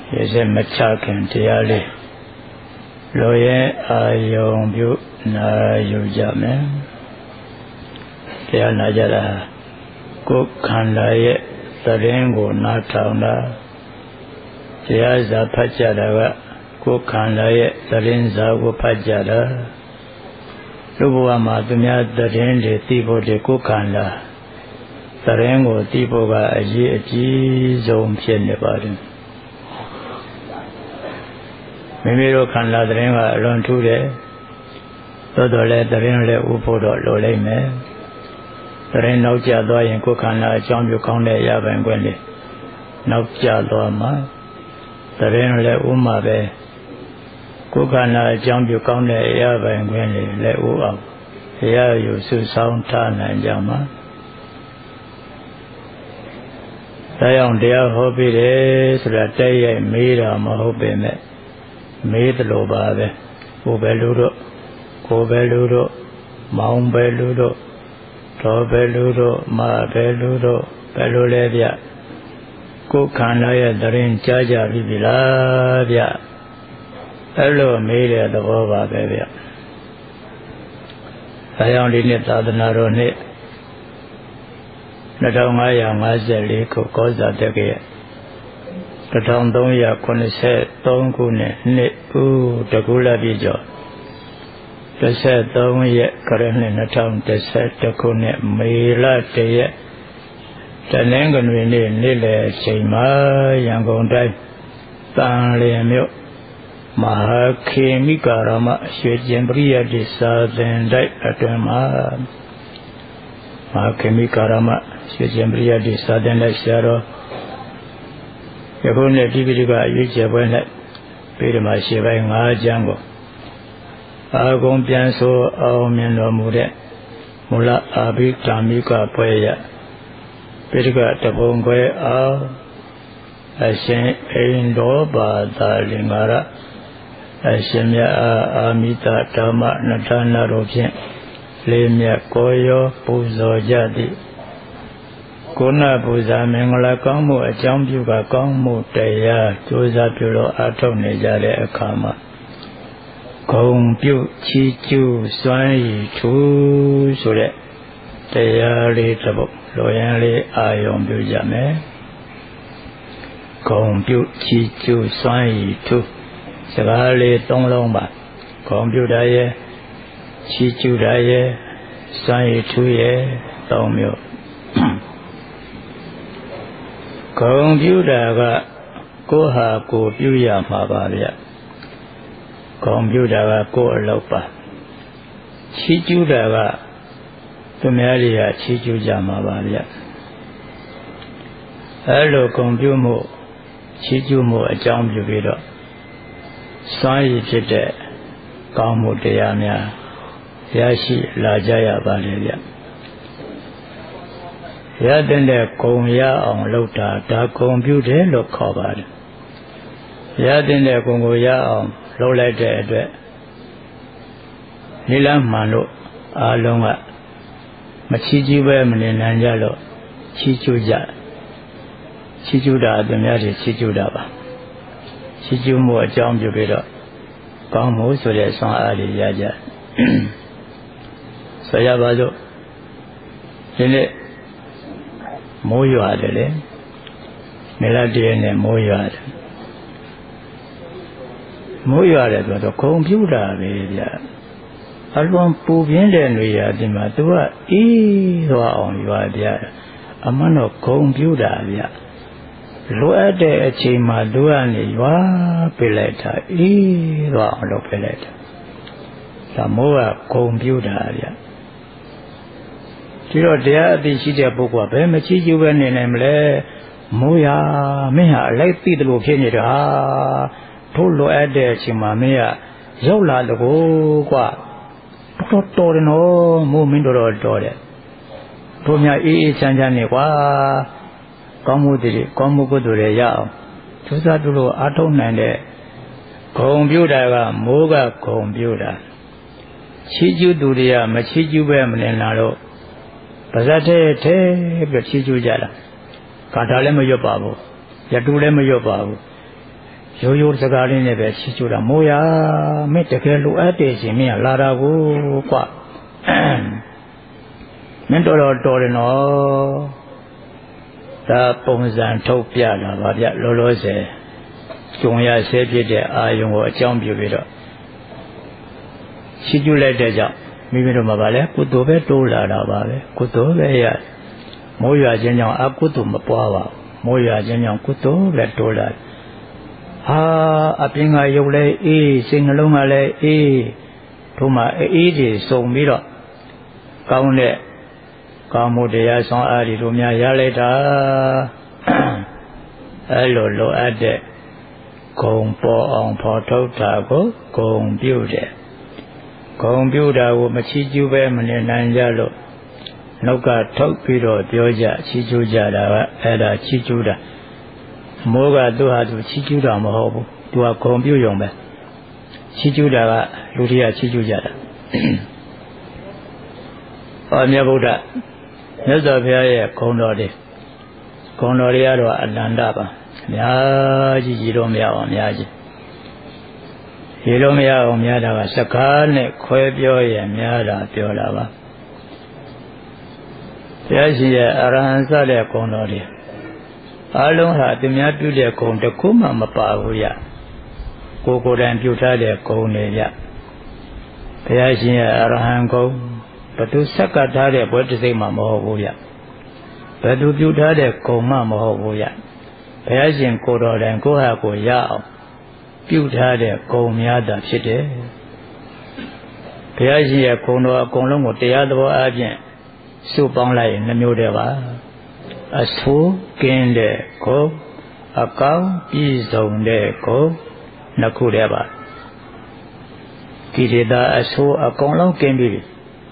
ရေစက်မချခင်တရားလေးလိုရဲ့အာယုံပြုနာယူကြမယ်တရားနာကြတာကိုယ်ခန္ဓာရဲ့သတင်းကိုနားထောင်တာတရားစာဖတ်ကြတာကကိုယ်ခန္ဓာရဲ့သတင်းစာကိုဖတ်ကြတာလူဘဝမှာသူများသတင်းတွေသိဖို့ဒီကိုယ်ခန္ဓာသတင်းကိုသိဖို့ကအရေးအကြီးဆုံးဖြစ်နေပါတယ်မိမိတို့ခန္ဓာသတင်းကအလွန်ထူးတယ်သို့တော်လည်းသတင်းလည်းဥဖို့တော့လိုလိမ့်မယ်သတင်းနောက်ကျသွားရင်ကိုယ်ခန္ဓာအကြောင်းပြုကောင်းတဲ့ရပိုင်ခွင့်လေးနောက်ကျသွားမှာသတင်းလည်းဥမှာပဲကိုယ်ခန္ဓာအကြောင်းပြုကောင်းတဲ့ရပိုင်ခွင့်လေးလည်းဥအောင်ရယူစုဆောင်ထားနိုင်ကြမှာဒါကြောင့်တရားဟောပြီးတယ်ဆိုတာတိုက်ရိုက်မေးတာမဟုတ်ပေမဲ့မေးတယ်လို့ပါပဲကိုယ်ပဲလူတို့ကိုယ်ပဲလူတို့မောင်ပဲလူတို့တော်ပဲလူတို့မပဲလူတို့ဘယ်လိုလဲဗျကိုယ်ခန္ဓာရဲ့သတင်းကြားကြပြီလားဗျအဲ့လိုမေးတဲ့သဘောပါပဲဗျဒါကြောင့်ဒီနေ့သာသနာတော်နှစ်2554ခုကောဇာတက္ကရာ1383ခုနှစ်နှစ်ဦးတကူလပြည့်ကျော်13ရက်ခရစ်နှစ်2011ခုနှစ်မေလ1ရက်တနင်္ဂနွေနေ့နေ့လယ်အချိန်မှာရန်ကုန်တိုင်းတန်လျင်မြို့မဟာခေမိကာရမရွှေကျင်ပရိယတ္တိစာသင်တိုက်အတွင်မှာမဟာခေမိကာရမရွှေကျင်ပရိယတ္တိစာသင်တိုက်ဆရာတော်ယခုနှစ်တိပိဋကအရေးကျပွဲ၌ပြည်တော်မှာရှေ့ပိုင်း5ကျမ်းကိုအာဂုံပြန်ဆိုအောင်မြင်တော်မူတဲ့မူလအာဘိဓမ္မိကပွဲရပိဋကတပုံခွဲအောင်အရှင်အိန္ဒောဘာသာလင်္ကာရအရှင်မြတ်အာမိတဓမ္မနတနာတို့ဖြင့်လေးမြတ်ကိုရောပူဇော်ကြသည်ကိုဏပူဇာမင်္ဂလာကောင်းမှုအကြောင်းပြုကောင်းမှုတရားကြိုးစားပြုလို့အားထုတ်နေကြတဲ့အခါမှာဂုံပြုချီးကျူးစွမ်းရည်ထူးဆိုတဲ့တရားလေးတစ်ပုဒ်လိုရန်လေးအာယုံပြုကြမယ်ဂုံပြုချီးကျူးစွမ်းရည်ထူးစကားလေး၃လုံးပါဂုံပြုတာရဲ့ချီးကျူးတာရဲ့စွမ်းရည်ထူးရဲ့၃မျိုးဂုံပြုတာကကိုယ်ဟာကိုယ်ပြုရမှာပါဗျဂုံပြုတာကကိုယ်အလုပ်ပါချီးကျူးတာကသူများတွေကချီးကျူးကြမှာပါဗျအဲလိုဂုံပြုမှုချီးကျူးမှုအကြောင်းပြုပြီးတော့စွမ်းရည်ဖြစ်တဲ့ကောင်းမှုတရားများရရှိလာကြရပါလေဗျရတဲ့ဂုံရအောင်လုပ်တာဒါဂုံပြုတယ်လို့ခေါ်ပါတယ်ရတဲ့ဂုံကိုရအောင်လုပ်လိုက်တဲ့အတွက်နိလမှန်လို့အားလုံးကမချီးကျူးပဲမနေနိုင်ကြလို့ချီးကျူးကြချီးကျူးတာသူများတွေချီးကျူးတာပါချီးကျူးမှုအကြောင်းပြုပြီးတော့ကောင်းမှုဆိုတဲ့ဆွမ်းအားတွေရကြဆိုရပါစို့ဒီနေ့မိုးရွာတယ်လေမေလတည်းနဲ့မိုးရွာတယ်မိုးရွာတယ်ဆိုတော့ဂုံပြူတာပဲဗျအလွန်ပူပြင်းတဲ့နေရာဒီမှာသူကအေးသွားအောင်ရွာပြအမှန်တော့ဂုံပြူတာဗျလိုအပ်တဲ့အချိန်မှာသူကနေရွာပြလိုက်တာအေးသွားအောင်လုပ်ပြလိုက်တာဒါမိုးကဂုံပြူတာဗျဒီတော့တရားအသိရှိတဲ့ပုဂ္ဂိုလ်ကဘယ်မချီးကျူးပဲနေနိုင်မလဲမိုးရမင်းဟာအလိုက်သိတယ်လို့ဖြစ်နေတာထို့လိုအပ်တဲ့အချိန်မှာမင်းကရောက်လာလို့ကွာတော်တော်တယ်နော်မိုးမင်းတော်တော်တယ်တို့များအေးအေးချမ်းချမ်းနေကွာကောင်းမှုတွေကောင်းမှုကုသိုလ်တွေရအောင်ကြိုးစားပြုလို့အားထုတ်နိုင်တဲ့ဂုံပြုတာကမိုးကဂုံပြုတာချီးကျူးသူတွေကမချီးကျူးပဲမနေလာတော့ပါဇတ်ထဲပြီးချီးကျူးကြတာကာထာလည်းမရွတ်ပါဘူးရတုလည်းမရွတ်ပါဘူးရိုးရိုးစကားလေးနဲ့ပဲချီးကျူးတာမိုးရမင်းတကယ်လိုအပ်တဲ့ရှင်မင်းလာတာကိုကွာမင်းတော်တယ်နော်ဒါပုံစံထုတ်ပြလာပါဗျလောလောဆယ်ကျုံရဆဲဖြစ်တဲ့အာယုံကိုအကြောင်းပြုပြီးတော့ချီးကျူးလိုက်တဲ့ကြောင့်မိမိတို့မှာဗာလဲကုသိုလ်ပဲတိုးလာတာပါပဲကုသိုလ်ပဲရမိုးရွာခြင်းကြောင့်အကုသိုလ်မပွားပါဘူးမိုးရွာခြင်းကြောင့်ကုသိုလ်ပဲတိုးလာအပြင်ကရုပ်လဲအေးစိတ်နှလုံးကလည်းအေးတို့မှအေးတွေစုံပြီးတော့ကောင်းတဲ့ကောင်းမှုတရားဆောင်အားတွေတို့များရလိုက်တာအဲလိုအပ်တဲ့ဂုံပေါ်အောင်ဖော်ထုတ်တာကိုဂုံပြုတယ်ဂုံပြုတာကိုမချီးကျူးပဲမနေနိုင်ကြလို့နောက်ကထုတ်ပြီးတော့ပြောကြချီးကျူးကြတာကအဲ့ဒါချီးကျူးတာမိုးကသူ့ဟာသူချီးကျူးတာမဟုတ်ဘူးသူကဂုံပြုရုံပဲချီးကျူးတာကလူတွေကချီးကျူးကြတာမြတ်ဗုဒ္ဓမြတ်စွာဘုရားရဲ့ဂုံတော်တွေကတော့အနန္တပါအများကြီးရည်လို့မရအောင်အများကြီးရည်လို့မရအောင်များတာကစကားနဲ့ခွဲပြောရင်များတာပြောတာပါဘုရားရှင်ရဲ့အရဟံစတဲ့ဂုံတော်တွေအလုံးဟာသူများပြုတဲ့ဂုံတစ်ခုမှမပါဘူးရကိုယ်တိုင်ပြုထားတဲ့ဂုံတွေရဘုရားရှင်ရဲ့အရဟံဂုံဘသူဆက်ကထားတဲ့ဘွဲတစိမ့်မှမဟုတ်ဘူးရဘသူပြုထားတဲ့ဂုံမှမဟုတ်ဘူးရဘုရားရှင်ကိုယ်တော်တိုင်ကိုယ့်ဟာကိုယ်ရအောင်ပြုထားတဲ့ဂုံများတာဖြစ်တယ်ဘုရားရှင်ရဲ့ဂုံတော်အကုန်လုံးကိုတရားသဘောအားဖြင့်စုပေါင်းလိုက်ရင်နှမျိုးတည်းပါအဆိုးကင်းတဲ့ဂုံအကောင်းပြည့်စုံတဲ့ဂုံနှစ်ခုတည်းပါကိလေသာအဆိုးအကုန်လုံးကင်းပြီ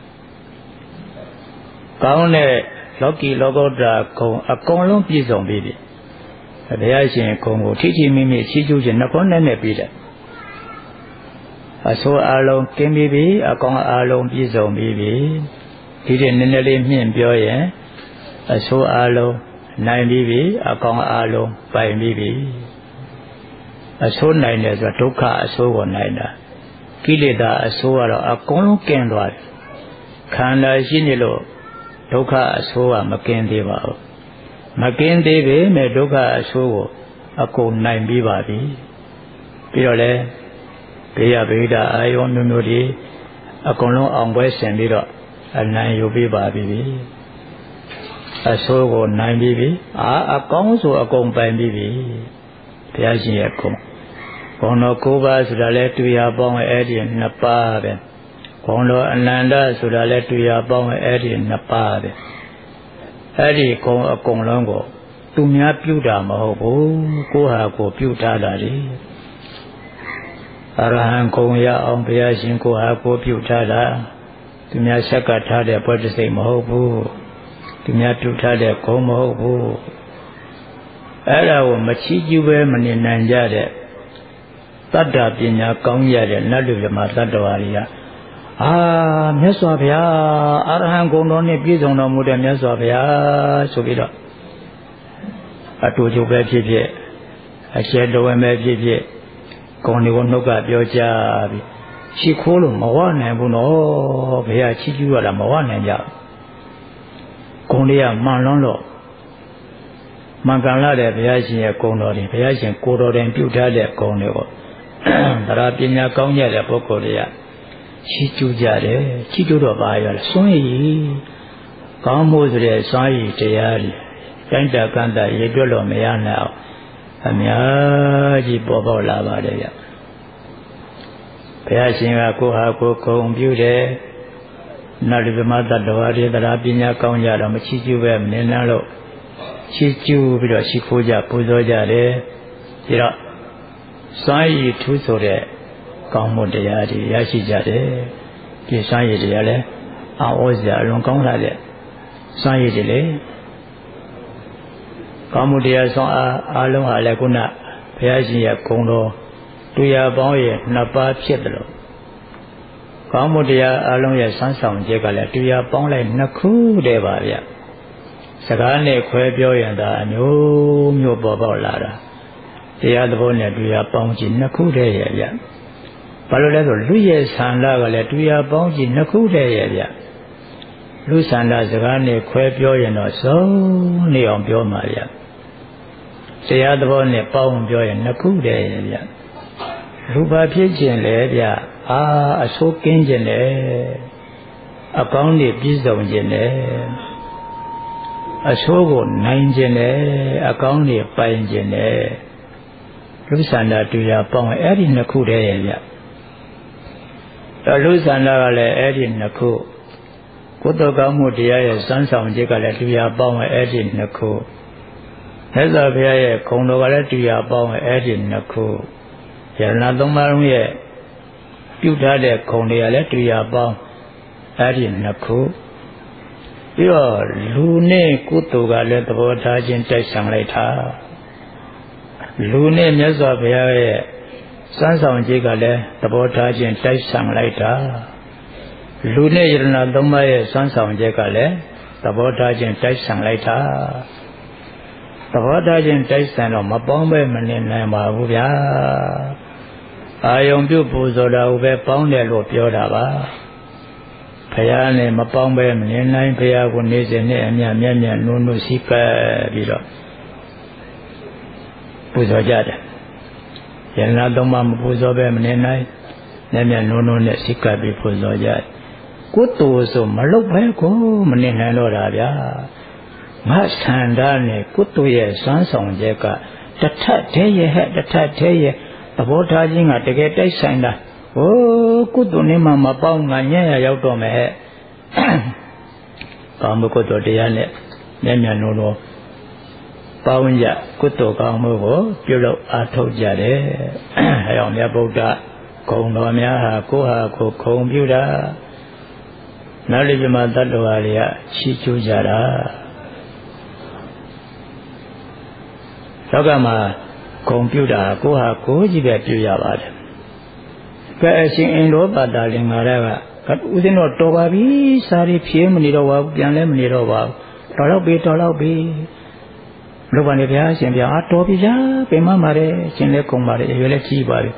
ကောင်းတဲ့လောကီလောကုတ္တရာဂုံအကုန်လုံးပြည့်စုံပြီဘုရားရှင်ဂုံကိုထိထိမိမိချီးကျူးခြင်းနှခုနဲ့ပြီးတယ်အဆိုးအလုံးကင်းပြီအကောင်းအလုံးပြည့်စုံပြီဒီတဲ့နည်းနည်းလေးမြင့်ပြောရင်အဆိုးအလုံးနိုင်ပြီအကောင်းအလုံးပိုင်ပြီအဆိုးနိုင်တယ်ဆိုတော့ဒုက္ခအဆိုးကိုနိုင်တာကိလေသာအဆိုးကတော့အကုန်လုံးကင်းသွားတယ်ခန္ဓာရှိနေလို့ဒုက္ခအဆိုးကမကင်းသေးပါဘူးမကင်းသေးပေမဲ့ဒုက္ခအဆိုးကိုအကုန်နိုင်ပြီးပါပြီပြီးတော့လဲဘေးရဗေဒအာယုံမျိုးမျိုးတွေအကုန်လုံးအောင်ပွဲဆင်ပြီးတော့အနိုင်ယူပြီးပါပြီအဆိုးကိုနိုင်ပြီးပြီအကောင်းဆိုအကုန်ပိုင်ပြီးပြီဘုရားရှင်ရဲ့ဂုဏ်တော်9ပါးဆိုတာလဲတွေ့ရပေါင်းအဲ့ဒီ2ပါးပဲဂုဏ်တော်အနန္တဆိုတာလဲတွေ့ရပေါင်းအဲ့ဒီ2ပါးပဲအဲ့ဒီဂုဏ်အကုန်လုံးကိုသူများပြုတာမဟုတ်ဘူးကိုယ့်ဟာကိုယ်ပြုထားတာလေအရဟံဂုဏ်ရအောင်ဘုရားရှင်ကိုယ့်ဟာကိုယ်ပြုထားတာသူများဆက်ကထားတဲ့ဘွဲ့တစိမ့်မဟုတ်ဘူးသူများပြုထားတဲ့ဂုဏ်မဟုတ်ဘူးအဲ့ဒါကိုမချီးကျူးပဲမနေနိုင်ကြတဲ့တတ္တပညာကောင်းရတဲ့နတ်လူဓမ္မတတ္တဝါတွေကမြတ်စွာဘုရားအရဟံဂုဏ်တော်နဲ့ပြည့်စုံတော်မူတဲ့မြတ်စွာဘုရားဆိုပြီးတော့အတူတူပဲဖြစ်ဖြစ်အကျယ်တော်ဝင်ပဲဖြစ်ဖြစ်ဂုဏ်တွေကိုနှုတ်ကပြောကြပြီးချီးခိုးလို့မဝနိုင်ဘူးနော်ဘုရားချီးကျူးရတာမဝနိုင်ကြဂုဏ်တွေကမှန်လွန်းလို့မှန်ကန်လာတဲ့ဘုရားရှင်ရဲ့ဂုဏ်တော်တွေဘုရားရှင်ကိုယ်တော်တိုင်ပြုထားတဲ့ဂုဏ်တွေကိုတရားပညာကောင်းကြတဲ့ပုဂ္ဂိုလ်တွေကချီးကျူးကြတယ်ချီးကျူးတော့ပါရလဲစွန့်ရည်ကောင်းမှုဆိုတဲ့စွန့်ရည်တရားတွေတိုင်းတာကန့်တာရေတွက်လို့မရနိုင်အောင်အများကြီးပေါ်ပေါက်လာပါတယ်ဗျဘုရားရှင်ကကိုဟာကိုဂုဏ်ပြုတယ်နတ်ဓမ္မတတ္တဝါတွေတရားပညာကောင်းကြတော့မချီးကျူးပဲမနေနိုင်လို့ချီးကျူးပြီးတော့ရှိခိုးကြပူဇော်ကြတယ်ပြီးတော့စွန့်ရည်ထူးဆိုတဲ့ကောင်းမှုတရားတွေရရှိကြတယ်ဒီစွန့်ရည်တရားလည်းအောဩစရာအလွန်ကောင်းလာတဲ့စွန့်ရည်တွေလေကောင်းမှုတရားစွန့်အားလုံးဟာလည်းခုနဘုရားရှင်ရဲ့ဂုဏ်တော်တရားပေါင်းရဲ့2ပါးဖြစ်တယ်လို့ကောင်းမှုတရားအားလုံးရဲ့ဆန်းဆောင်ချက်ကလည်းတရားပေါင်းလိုက်2ခုတည်းပါဗျစကားနဲ့ခွဲပြောရင်ဒါအမျိုးမျိုးပေါ်ပေါက်လာတာတရားသဘောနဲ့တရားပေါင်းကြည့်နှစ်ခုတည်းရဲ့ဗျဘာလို့လဲဆိုလူရဲ့ဆန္ဒကလည်းတရားပေါင်းကြည့်နှစ်ခုတည်းရဲ့ဗျလူဆန္ဒစကားနဲ့ခွဲပြောရင်တော့စုံနေအောင်ပြောမှာဗျတရားသဘောနဲ့ပေါင်းပြောရင်နှစ်ခုတည်းရဲ့ဗျလူဘာဖြစ်ခြင်းလဲဗျအဆိုးကင်းခြင်းလဲအကောင်းတွေပြည့်စုံခြင်းလဲအဆိုးကိုနိုင်ခြင်းလဲအကောင်းတွေပိုင်ခြင်းလဲလူဆန္ဒတရားပေါင်းအဲ့ဒီနှစ်ခုတည်းရဲ့ဗျလူဆန္ဒကလည်းအဲ့ဒီနှစ်ခုကုသိုလ်ကောင်းမှုတရားရဲ့စမ်းဆောင်ခြင်းကလည်းတရားပေါင်းအဲ့ဒီနှစ်ခုမြတ်စွာဘုရားရဲ့ခုံတော်ကလည်းတရားပေါင်းအဲ့ဒီနှစ်ခုယရဏသုံးပါးလုံးရဲ့ပြုထားတဲ့ခုံတွေကလည်းတရားပေါင်းအဲ့ဒီနှစ်ခုပြီးတော့လူနဲ့ကုသိုလ်ကလည်းသဘောထားခြင်းတိုက်ဆိုင်လိုက်တာလူနဲ့မြတ်စွာဘုရားရဲ့စမ်းဆောင်ခြင်းကလည်းသဘောထားခြင်းတိုက်ဆိုင်လိုက်တာလူနဲ့ယရဏသုံးပါးရဲ့စမ်းဆောင်ခြင်းကလည်းသဘောထားခြင်းတိုက်ဆိုင်လိုက်တာသဘောထားခြင်းတိုက်ဆိုင်တော့မပေါင်းပဲမနေနိုင်ပါဘူးဗျာအာယုံပြုပူဇော်တာကိုပဲပေါင်းတယ်လို့ပြောတာပါဘုရားနဲ့မပေါင်းပဲမနေနိုင်ဘုရားကိုနေ့စဉ်နဲ့အမြတ်မြတ်မြတ်နုံနုစီကပ်ပြီးတော့ပူဇော်ကြတယ်ယန္နာသုံးပါးမပူဇော်ပဲမနေနိုင်မြတ်မြတ်နုံနုနဲ့စီကပ်ပြီးပူဇော်ကြတယ်ကုသိုလ်ဆိုမလုပ်ပဲကိုမနေနိုင်တော့တာဗျာငါဆန္ဒနဲ့ကုသိုလ်ရဲ့စွမ်းဆောင်ချက်ကတထတည်းရဲ့ဟဲ့တထတည်းရဲ့သဘောထားခြင်းကတကယ်တိုက်ဆိုင်တာဟိုကုသိုလ်နဲ့မှမပေါင်းငါညံ့ရရောက်တော့မယ်ဟဲ့ကောင်းမှုကုသိုလ်တရားနဲ့မျက်မျက်နှာတော်ပေါင်းကြကုသိုလ်ကောင်းမှုကိုပြုလုပ်အားထုတ်ကြတယ်အဲအောင်မြတ်ဗုဒ္ဓဂုဏ်တော်များဟာကိုဟာကိုခုံပြုတာနောက်လိမ္မာတတ္တဝါတွေကချီးကျူးကြတာလောကမှာဂုဏ်ပြုတာကိုဟာကိုကြီးပဲပြုရပါတယ်ကဲအရှင်အင်္ဂေါပါတာလင်္ကာရကဦးဇင်းတော့တော်ပါပြီစာရီဖြေးမနေတော့ပါဘူးပြန်လဲမနေတော့ပါဘူးတော်တော့ပြီလောကနေဗျာရှင်ဗျာတော်ပြီဗျာပြင်မပါတယ်ရှင်လဲကုန်ပါတယ်ရွယ်လဲကြီးပါပြီ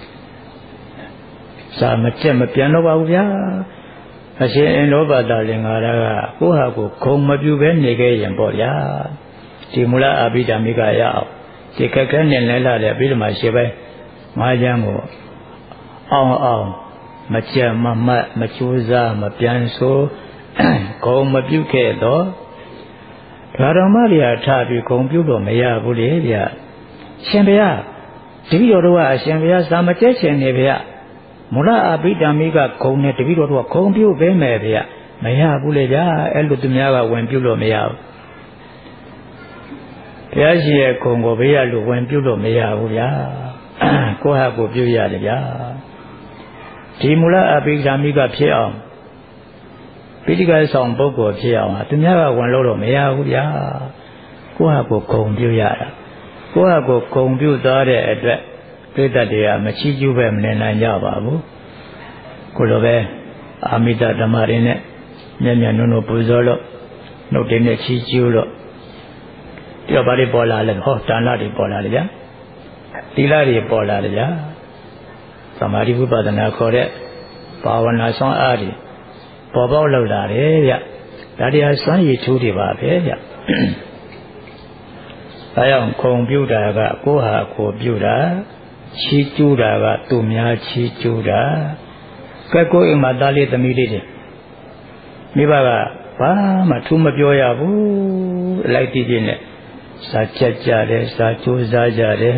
စာမကြက်မပြန်တော့ပါဘူးဗျာအရှင်အင်္ဂေါပါတာလင်္ကာရကကိုဟာကိုဂုဏ်မပြုဘဲနေခဲ့ရင်ပေါ့ဗျာဒီမူလအဘိဓမ္မိကရအောင်ဒီခက်ခဲနဲ့လဲလာတဲ့အဘိဓမ္မာရှိပဲငါးချမ်းကိုအောင်မကြက်မမတ်မကြိုးစားမပြန်ဆိုဂုံမပြုတ်ခဲ့တော့ဓမ္မရိယာထပြီးဂုံပြုတ်တော့မရဘူးလေဗျရှင်ဗျာတပည့်တော်တို့ကအရှင်ဗျာစာမကျက်ချင်နေဗျမူလအဘိဓမ္မိကဂုံနဲ့တပည့်တော်တို့ကဂုံပြုတ်ပေးမယ်ဗျမရဘူးလေဗျအဲ့လိုသူများကဝင်ပြုတ်လို့မရဘူးဘုရားရှိရဲ့ဂုံကိုဘေးရလို့ဝင်ပြုတ်လို့မရဘူးဗျာကိုယ့်ဟာကိုပြုတ်ရတယ်ဗျာဒီမူလအဘိဓမ္မိကဖြစ်အောင်ပိဋကဆောင်ပုဂ္ဂိုလ်ဖြစ်အောင်သူများကဝင်လို့တော့မရဘူးဗျာကိုယ့်ဟာကိုဂုံပြုတ်ရတာကိုယ့်ဟာကိုဂုံပြုတ်သွားတဲ့အတွက်ပြိတ္တတွေကမချီးကျူးပဲမနေနိုင်ကြပါဘူးကိုလိုပဲအာမိတဓမ္မတွေနဲ့မျက်မျက်နှုံနှုံပူဇော်လို့နှုတ်တွေနဲ့ချီးကျူးလို့ဒီတော့ဘာတွေပေါ်လာလဲဟောဒါနတွေပေါ်လာတယ်ဗျာသီလတွေပေါ်လာတယ်ဗျာသမာဓိဝိပဿနာခေါ်တဲ့ဘာဝနာဆွမ်းအားတွေပေါ်ပေါက်လောက်လာတယ်ဗျဒါတရားစွမ်းရည်ထူးတွေပါပဲဗျဒါကြောင့်ခုံပြုတာကကိုဟာကိုပြုတာချီးကျူးတာကသူများချီးကျူးတာကဲကိုအိမ်မှာသားလေးသမီးလေးတွေမိဘကဘာမှထူးမပြောရဘူးအလိုက်တည်ခြင်းနဲ့စာချက်ကြတယ်စာကြိုးစားကြတယ်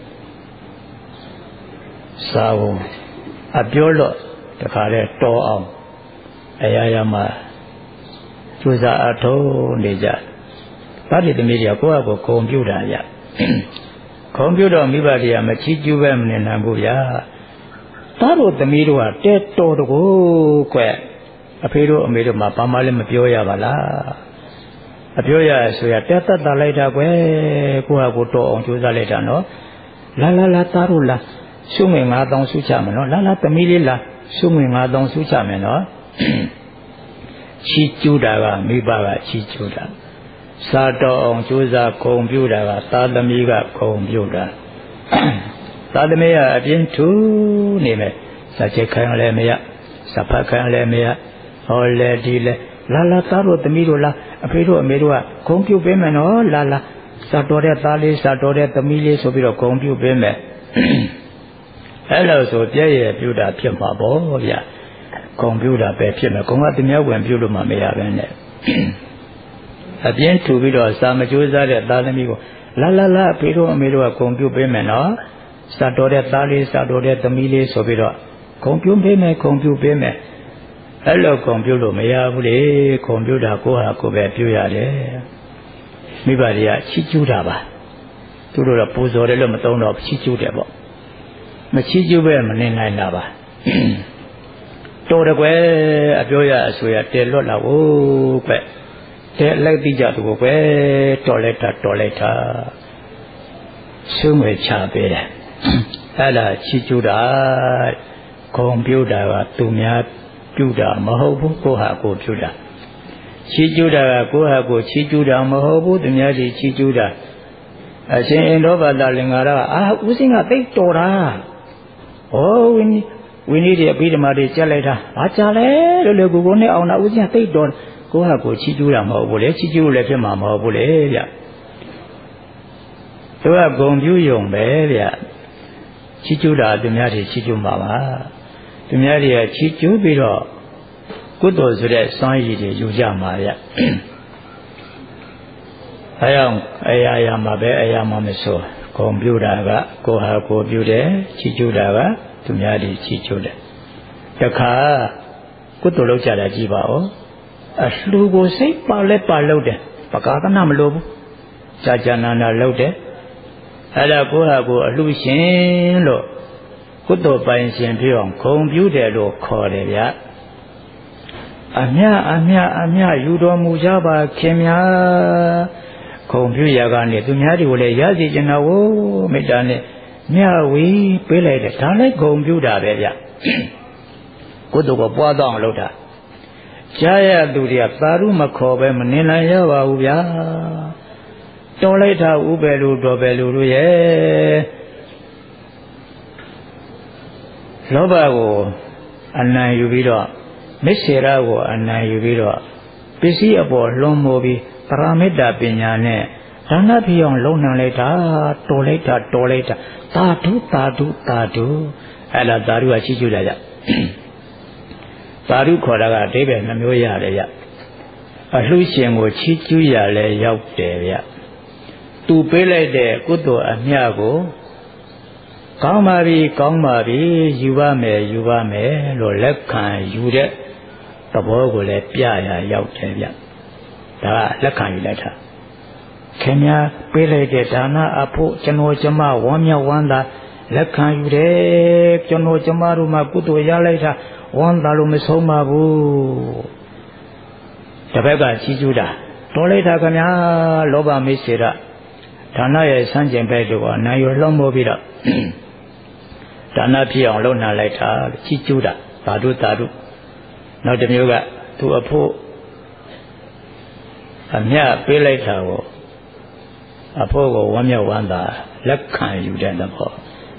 စာကိုအပြောလို့တခါလဲတော်အောင်အရာရာမှာကြိုးစားအထောက်နေကြဘာတွေသမီးတွေကကိုယ့်အကိုဂုံပြုတာရဂုံပြုတော့မိဘတွေကမချီးကျူးပဲမနေနိုင်ဘူးဗျာသားတို့သမီးတို့ကတဲတော်တကူကွအဖေတို့အမေတို့မှဘာမှလည်းမပြောရပါလားအပြောရဆိုရတက်တတ်တာလိုက်တာကွယ်ကိုယ့်ဟာကိုယ်တော်အောင်ကြိုးစားလိုက်တာနော်လာသားတို့လာရှုငွေ9000စုချမယ်နော်လာသမီးလေးလာရှုငွေ9000စုချမယ်နော်ချီးကျူးတာကမိဘကချီးကျူးတာစာတော်အောင်ကြိုးစားဂုံပြုတာကသားသမီးကဂုံပြုတာသာသမီအပြင်းထူနေမယ်စာချက်ခံလည်းမရစာဖတ်ခံလည်းမရဟောလေဒီလေလာလာသားတို့သမီးတို့လာအဖေတို့အမေတို့ကဂုံပြုတ်ပေးမယ်နော်လာလာစာတော်တဲ့သားလေးစာတော်တဲ့သမီးလေးဆိုပြီးတော့ဂုံပြုတ်ပေးမယ်အဲ့လိုဆိုပြည့်ရဲ့ပြုတာဖြစ်မှာပေါ့ဗျာဂုံပြုတာပဲဖြစ်မယ်ဂုံကတမျိုးဝင်ပြုလို့မှမရပဲနဲ့အပြင်းထူပြီးတော့စာမကြိုးစားတဲ့သားသမီးကိုလာလာလာအဖေတို့အမေတို့ကဂုံပြုတ်ပေးမယ်နော်စာတော်တဲ့သားလေးစာတော်တဲ့သမီးလေးဆိုပြီးတော့ဂုံပြုတ်ပေးမယ်ဂုံပြုတ်ပေးမယ်အဲ့လိုဂုံပြုတ်လို့မရဘူးလေဂုံပြုတ်တာကိုဟာကိုပဲပြုရတယ်မိဘတွေကချီးကျူးတာပါသူတို့ကပူဇော်တယ်လို့မသုံးတော့ချီးကျူးတယ်ပေါ့မချီးကျူးပဲမနေနိုင်တာပါတော်တယ်ကွယ်အပြောရအဆိုရတဲလွတ်လာဖို့ပဲတဲလိုက်တိကြသူကိုပဲတော်လိုက်တာရှုံးဝေချပေးတယ်အဲ့ဒါချီးကျူးတာဂုံပြုတ်တာကသူများပြုတာမဟုတ်ဘူးကိုဟာကိုပြုတာချီးကျူးတာကကိုဟာကိုချီးကျူးတာမဟုတ်ဘူးသူများကြီးချီးကျူးတာအရှင်အင်ဒေါဘာသာလင်္ကာရကဦးစင်းကသိတော်တာဩဝိနည်းတွေအပြီးဓမ္မတွေကြက်လိုက်တာဘာကြလဲလို့ကိုနဲ့အောင်တာဦးစင်းကသိတော်ကိုဟာကိုချီးကျူးတာမဟုတ်ဘူးလေချီးကျူးလည်းဖြစ်မှာမဟုတ်ဘူးလေဗျသူကဂုံပြုယုံပဲဗျချီးကျူးတာသူများတွေချီးကျူးမှာပါသူများတွေကချီးကျူးပြီးတော့ကုသိုလ်ဆိုတဲ့စွမ်းရည်တွေယူကြမှာဗျအဲအောင်အရာမှာပဲအရာမှာမဆိုဂုံပြုတာကကိုဟာကိုပြုတယ်ချီးကျူးတာကသူများတွေချီးကျူးတယ်တခါကုသိုလ်လုပ်ကြတာကြည့်ပါဦးအလှူကိုစိတ်ပါလဲပါလုပ်တယ်ပကာသနာမလို့ဘူးကြာနာနာလုပ်တယ်အဲ့ဒါကိုဟာကိုအလှူရှင်လို့ကုသိုလ်ပိုင်ရှင်ဖြစ်အောင်ဂုံပြုတယ်လို့ခေါ်တယ်ဗျအမြယူတော်မူကြပါခင်များဂုံပြုရကနေသူများတွေကိုလည်းရစီကျင်တော်ကိုမေတ္တာနဲ့မြဝေပေးလိုက်တယ်ဒါလည်းဂုံပြုတာပဲဗျကုသိုလ်ကိုပွားတော့အောင်လုပ်တာကြားရသူတွေကသာရုမခေါ်ပဲမနေနိုင်ရပါဘူးဗျာတော်လိုက်တာဥပဲလူတော်ပဲလူတို့ရဲ့လောဘကိုအနံယူပြီးတော့မစ္ဆေရကိုအနံယူပြီးတော့ပစ္စည်းအပေါ်လွန်မိုးပြီးပရမေတ္တာပညာနဲ့ဒါနဖြစ်အောင်လုံနိုင်လိုက်တာတော်လိုက်တာသာဓုအဲ့ဒါသာဓုကရှိကျူတာကြသာဓုခေါ်တာကအဓိပ္ပာယ်နှမျိုးရတယ်ဗျအလှရှင်ကိုချီးကျူးရလဲရောက်တယ်ဗျသူပေးလိုက်တဲ့ကုသိုလ်အမျှကိုကောင်းပါပြီယူပါမယ်လို့လက်ခံယူတဲ့သဘောကိုလည်းပြရရောက်တယ်ဗျဒါကလက်ခံယူလိုက်တာခင်ဗျာပေးလိုက်တဲ့ဒါနအဖို့ကျွန်တော်ကျမဝမ်းမြောက်ဝမ်းသာလက်ခံယူတယ်ကျွန်တော်ကျမတို့မှကုသိုလ်ရလိုက်တာဝမ်းသာလို့မဆုံးပါဘူးတစ်ဘက်ကချီးကျူးတာတော်လိုက်တာခင်ဗျာလောဘမိစ္ဆေရဒါနရဲ့စံကျင်ဘက်တို့ကနိုင်ရလှုံ့မိုးပြီးတော့ဒါနဖြစ်အောင်လုပ်နာလိုက်တာချီးကျူးတာသာဓုနောက်တစ်မျိုးကသူအဖို့အမြပေးလိုက်တာကိုအဖို့ကိုဝမ်းမြောက်ဝမ်းသာလက်ခံယူတဲ့သဘော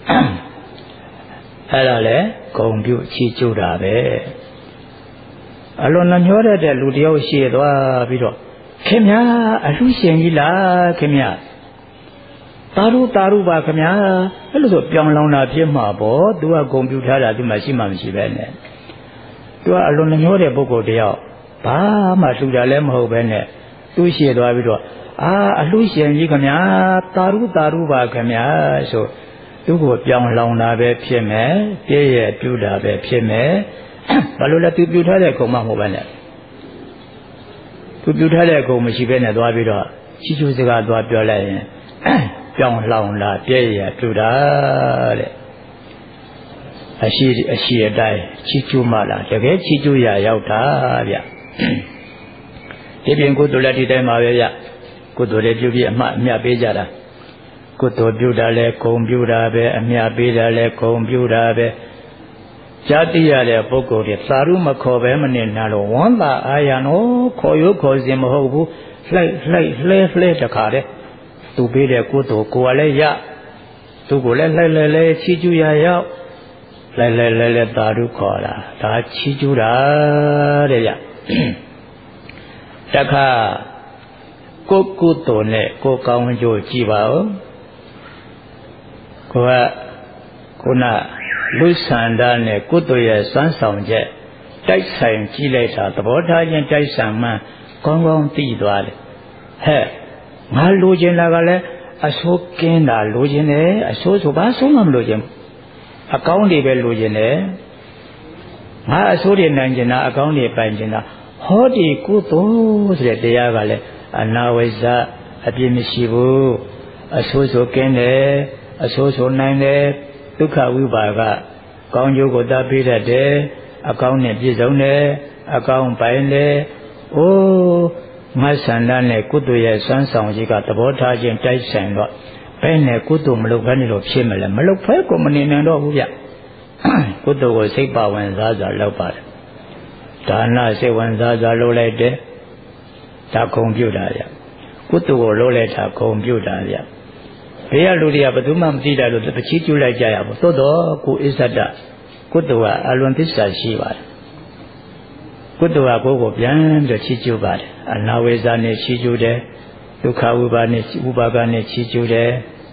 အဲ့ဒါလေဂုံပြုချီးကျူးတာပဲအလွန်နှမျောတဲ့လူတယောက်ရှိသွားပြီးတော့ခင်ဗျာအလှရှင်ကြီးလားခင်ဗျာသာဓုပါခင်ဗျာအဲ့လိုဆိုပြောင်းလောင်တာဖြစ်မှာပေါ့သူကဂုံပြုထားတာသူမှရှိမှမရှိပဲနဲ့သူကအလွန်နှမျောတဲ့ပုဂ္ဂိုလ်တယောက်ဘာမှလှူတာလည်းမဟုတ်ပဲနဲ့သူ့ရှိသွားပြီးတော့အလှရှင်ကြီးခင်ဗျာသာဓုပါခင်ဗျာဆိုသူ့ကိုပြောင်းလောင်တာပဲဖြစ်မယ်ပြည့်ရဲ့ပြုတာပဲဖြစ်မယ်ဘာလို့လဲသူပြုထားတဲ့ဂုံမှမဟုတ်ပဲနဲ့သူပြုထားတဲ့ဂုံမရှိပဲနဲ့သွားပြီးတော့ချီးကျူးစကားသွားပြောလိုက်ရင်ပြောင်းလောင်လာပြည့်ရပြုတာတဲ့အရှိအတိုင်းချီးကျူးမှလားတကယ်ချီးကျူးရရောက်တာဗျဒီပြင်ကုသိုလ်လည်းဒီတိုင်းပါပဲဗျကုသိုလ်လည်းပြုပြီးအမြတ်ပေးကြတာကုသိုလ်ပြုတာလည်းဂုံပြုတာပဲအမြတ်ပေးတာလည်းဂုံပြုတာပဲဇာတိရတဲ့ပုဂ္ဂိုလ်တွေသာရုမခေါ်ပဲမနေနိုင်လို့ဝမ်းသာအာရနော်ခေါ်စဉ်မဟုတ်ဘူးလှဲတခါတဲ့သူပေးတဲ့ကုသိုလ်ကိုယ်ကလည်းရသူကိုလည်းလှိုက်လှဲလဲချီးကျူးရရောက်လဲလဲသာဓုခေါ်တာဒါချီးကျူးတာတဲ့ဗျတခါကိုကုသိုလ်နဲ့ကိုကောင်းကျိုးကြည်ပါဦးကိုကခုနလူဆန္ဒနဲ့ကုသိုလ်ရဲ့စွမ်းဆောင်ချက်တိုက်ဆိုင်ကြည့်လိုက်တာသဘောထားချင်းတိုက်ဆိုင်မှကောင်းကောင်းသိသွားတယ်ဟဲ့ငါလိုချင်တာကလည်းအဆိုးကင်းတာလိုချင်တယ်အဆိုးဆိုဘာဆုံးမှမလိုချင်အကောင်းတွေပဲလိုချင်တယ်ငါအဆိုးတွေနိုင်ချင်တာအကောင်းတွေပိုင်ချင်တာဟောဒီကုသိုလ်ဆိုတဲ့တရားကလည်းအနာဝိဇ္ဇအပြစ်မရှိဘူးအဆိုးဆိုကင်းတယ်အဆိုးဆိုနိုင်တယ်ဒုက္ခဝိပါကကောင်းကျိုးကိုတတ်ပေးတတ်တယ်အကောင်းနဲ့ပြည့်စုံတယ်အကောင်းပိုင်တယ်အိုးငါဆန္ဒနဲ့ကုသိုလ်ရဲ့စွမ်းဆောင်ကြီးကသဘောထားခြင်းတိုက်ဆိုင်တော့ဘယ်နဲ့ကုသိုလ်မလုပ်ဘဲနဲ့လို့ဖြစ်မလဲမလုပ်ဖဲကိုမနေနိုင်တော့ဘူးဗျကုသိုလ်ကိုစိတ်ပါဝင်စားစွာလုပ်ပါတယ်ဒါနစိတ်ဝင်စားစွာလုပ်လိုက်တယ်ဒါဂုဏ်ပြုတာဗျကုသိုလ်ကိုလုပ်လိုက်တာဂုဏ်ပြုတာဗျဘေးကလူတွေကဘယ်သူမှမသိတာလို့ပချီးကျူးလိုက်ကြရဘူးသို့တော့ကိုအစ္ဆဒကုသိုလ်ကအလွန်သစ္စာရှိပါတယ်ကုသိုလ်ကကိုယ်ကိုပြန်ပြီးချီးကျူးပါတယ်အနာဝိဇ္ဇာနဲ့ချီးကျူးတယ်ဒုက္ခဝိပါနဲ့ဥပါကနဲ့ချီးကျူးတယ်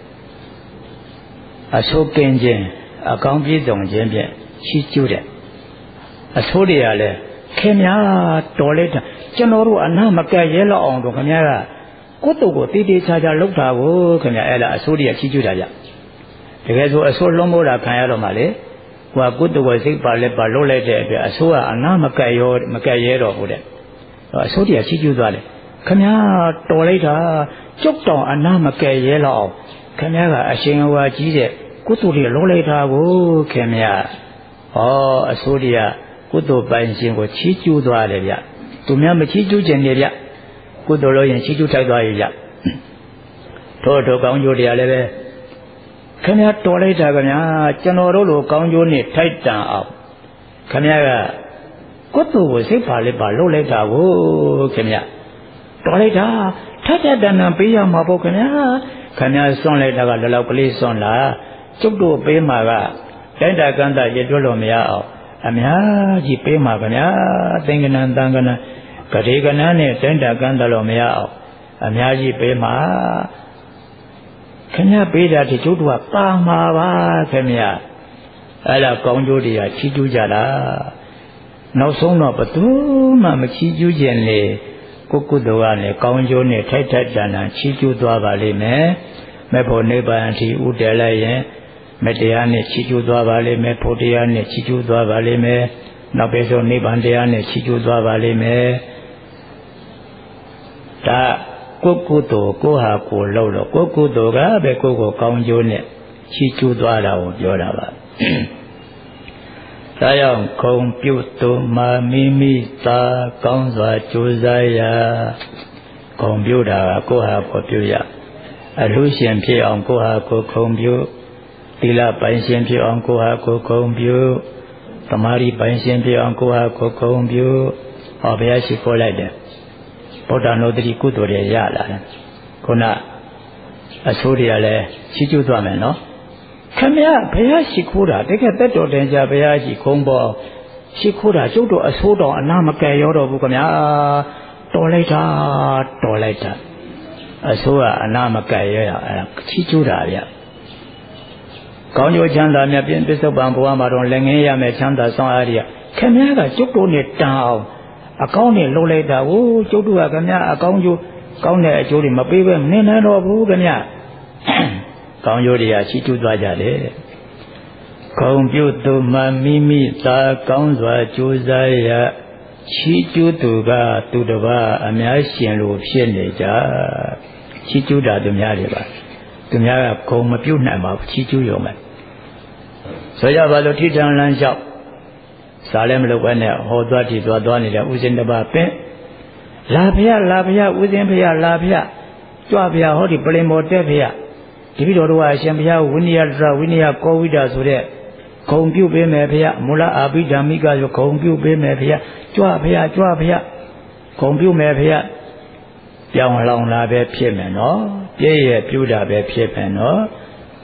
အဆိုးကင်းခြင်းအကောင်းပြည့်စုံခြင်းဖြင့်ချီးကျူးတယ်အဆိုးတွေကလည်းခင်ဗျာတော်လိုက်တာကျွန်တော်တို့အနာမကဲရဲလောက်အောင်တော့ခင်ဗျားကကုသိုလ်ကိုတည်တည်ချာချာလုပ်တာကိုခင်ဗျာအဲ့ဒါအဆိုးတွေကချီးကျူးတာကြတကယ်ဆိုအဆိုးလုံးမိုးတာခံရတော့မှလေဟိုကကုသိုလ်ကိုစိတ်ပါလက်ပါလုပ်လိုက်တဲ့အတွက်အဆိုးကအနာမကဲရဲတော့ဘူးတဲ့အဆိုးတွေကချီးကျူးသွားတယ်ခင်ဗျာတော်လိုက်တာကျုပ်တောင်အနာမကဲရဲလောက်အောင်ခင်ဗျားကအရှင်ဟွာကြီးတဲ့ကုသိုလ်တွေလုပ်လိုက်တာကိုခင်ဗျာဟောအဆိုးတွေကကုသိုလ်ပိုင်ရှင်ကိုချီးကျူးသွားတယ်ဗျသူများမချီးကျူးခြင်းနေဗျကုသိုလ်လို့ရင်ချီးကျူးထိုက်သွားရဲ့ဗျထို့ကောင်းကျိုးတရားလည်းပဲခင်ဗျာတော်လိုက်တာခင်ဗျာကျွန်တော်တို့လိုကောင်းကျိုးနဲ့ထိုက်တန်အောင်ခင်ဗျာကကုသိုလ်ကိုစိတ်ပါလက်ပါလုပ်လိုက်တာကိုခင်ဗျာတော်လိုက်တာထက်တဲ့တန်တန်ပေးရမှာပေါ့ခင်ဗျာခင်ဗျာစွန့်လိုက်တာကလည်းလောက်ကလေးစွန့်လာကျုပ်တို့ပေးမှာကတိုက်တာကန့်တာရတွက်လို့မရအောင်အများကြီးပေးမှာခင်ဗျာသင်္ကနံတန်ကနံဂရေကနံနဲ့တိုက်တာကန့်တာလို့မရအောင်အများကြီးပေးမှာခင်ဗျာပေးတာဒီကျုပ်တို့ကပါမှာပါခင်ဗျာအဲ့ဒါကောင်းကျိုးတွေကချီးကျူးကြတာနောက်ဆုံးတော့ဘသူမှမချီးကျူးခြင်းလေကုသိုလ်ကလည်းကောင်းကျိုးနဲ့ထိုက်ထိုက်တန်တန်ချီးကျူးသွားပါလိမ့်မယ်မဲ့ဖို့နိဗ္ဗာန်အထိဥတည်လိုက်ရင်မတရားနဲ့ချီးကျူးသွားပါလိမ့်မယ်ဖို့တရားနဲ့ချီးကျူးသွားပါလိမ့်မယ်နောက်ပဲဆိုနိဗ္ဗာန်တရားနဲ့ချီးကျူးသွားပါလိမ့်မယ်ဒါကုသိုလ်ကိုဟာကိုလှုပ်လို့ကုသိုလ်ကပဲကိုယ်ကိုကောင်းကျိုးနဲ့ချီးကျူးသွားတာကိုပြောတာပါဒါကြောင့်ခုံပြုသူမာမိမိသာကောင်းစွာကြိုးစားရခုံပြုတာကကိုဟာကိုပြုရအလှရှင်ဖြစ်အောင်ကိုဟာကိုခုံပြုသီလပိုင်ရှင်ဖြစ်အောင်ကိုဟာကိုခုံပြုသမာဓိပိုင်ရှင်ဖြစ်အောင်ကိုဟာကိုခုံပြုဟောဘုရားရှိခိုးလိုက်တယ်ဗုဒ္ဓနုတ္တိကုသိုလ်တွေရလာတယ်ခုနအဆိုးတွေကလည်းချီးကျူးသွားမယ်နော်ခင်ဗျာဘုရားရှိခိုးတာတကယ်တက်တော်တင်ကြဘုရားရှိခုံပေါ်ရှိခိုးတာကျုပ်တို့အဆိုးတော်အနာမကဲရောတော့ဘူးခင်ဗျာတော်လိုက်တာအဆိုးကအနာမကဲရအဲ့ဒါချီးကျူးတာဗျကောင်းကျိုးချမ်းသာမြတ်ပြည့်ပစ္စုပန်ဘဝမှာတော့လက်ငင်းရမယ်ချမ်းသာဆောင်အားရခင်ဗျားကကျုပ်တို့နဲ့တန်အောင်အကောင်းနဲ့လှုပ်လိုက်တာကိုကျုပ်တို့ကခင်ဗျားအကောင်းကျိုးကောင်းတဲ့အကျိုးတွေမပေးဘဲမနေနိုင်တော့ဘူးခင်ဗျာကောင်းကျိုးတွေကချီးကျူးသွားကြတယ်ခုံပြုသူမှမိမိသာကောင်းစွာကြိုးစားရချီးကျူးသူကသူတစ်ပါးအများရှင်လို့ဖြစ်နေကြချီးကျူးတာသူများတွေပါသူများကခုံမပြုတ်နိုင်ပါဘူးချီးကျူးရုံပဲဆိုရပါလို့ထိထန်လန်းလျှောက်စားလည်းမလုပ်ဘဲနဲ့ဟောသွားတိသွားနေတဲ့ဥစဉ်တစ်ပါးပင်လာဖျားဥစဉ်ဖျားလာဖျားကြွဖျားဟောဒီပလင်မော်တက်ဖျားဒီပြီးတော့အရှင်ဘုရားဝိနည်းဝိနည်းကောဝိဒဆိုတဲ့ဂုံပြုတ်ပေးမယ်ဘုရားမူလအာဘိဓမ္မိကဆိုဂုံပြုတ်ပေးမယ်ဘုရားကြွဖျားဂုံပြုတ်မယ်ဘုရားပြောင်းလောင်လာပဲဖြစ်မယ်နော်ပြည့်ရဲ့ပြုတာပဲဖြစ်မယ်နော်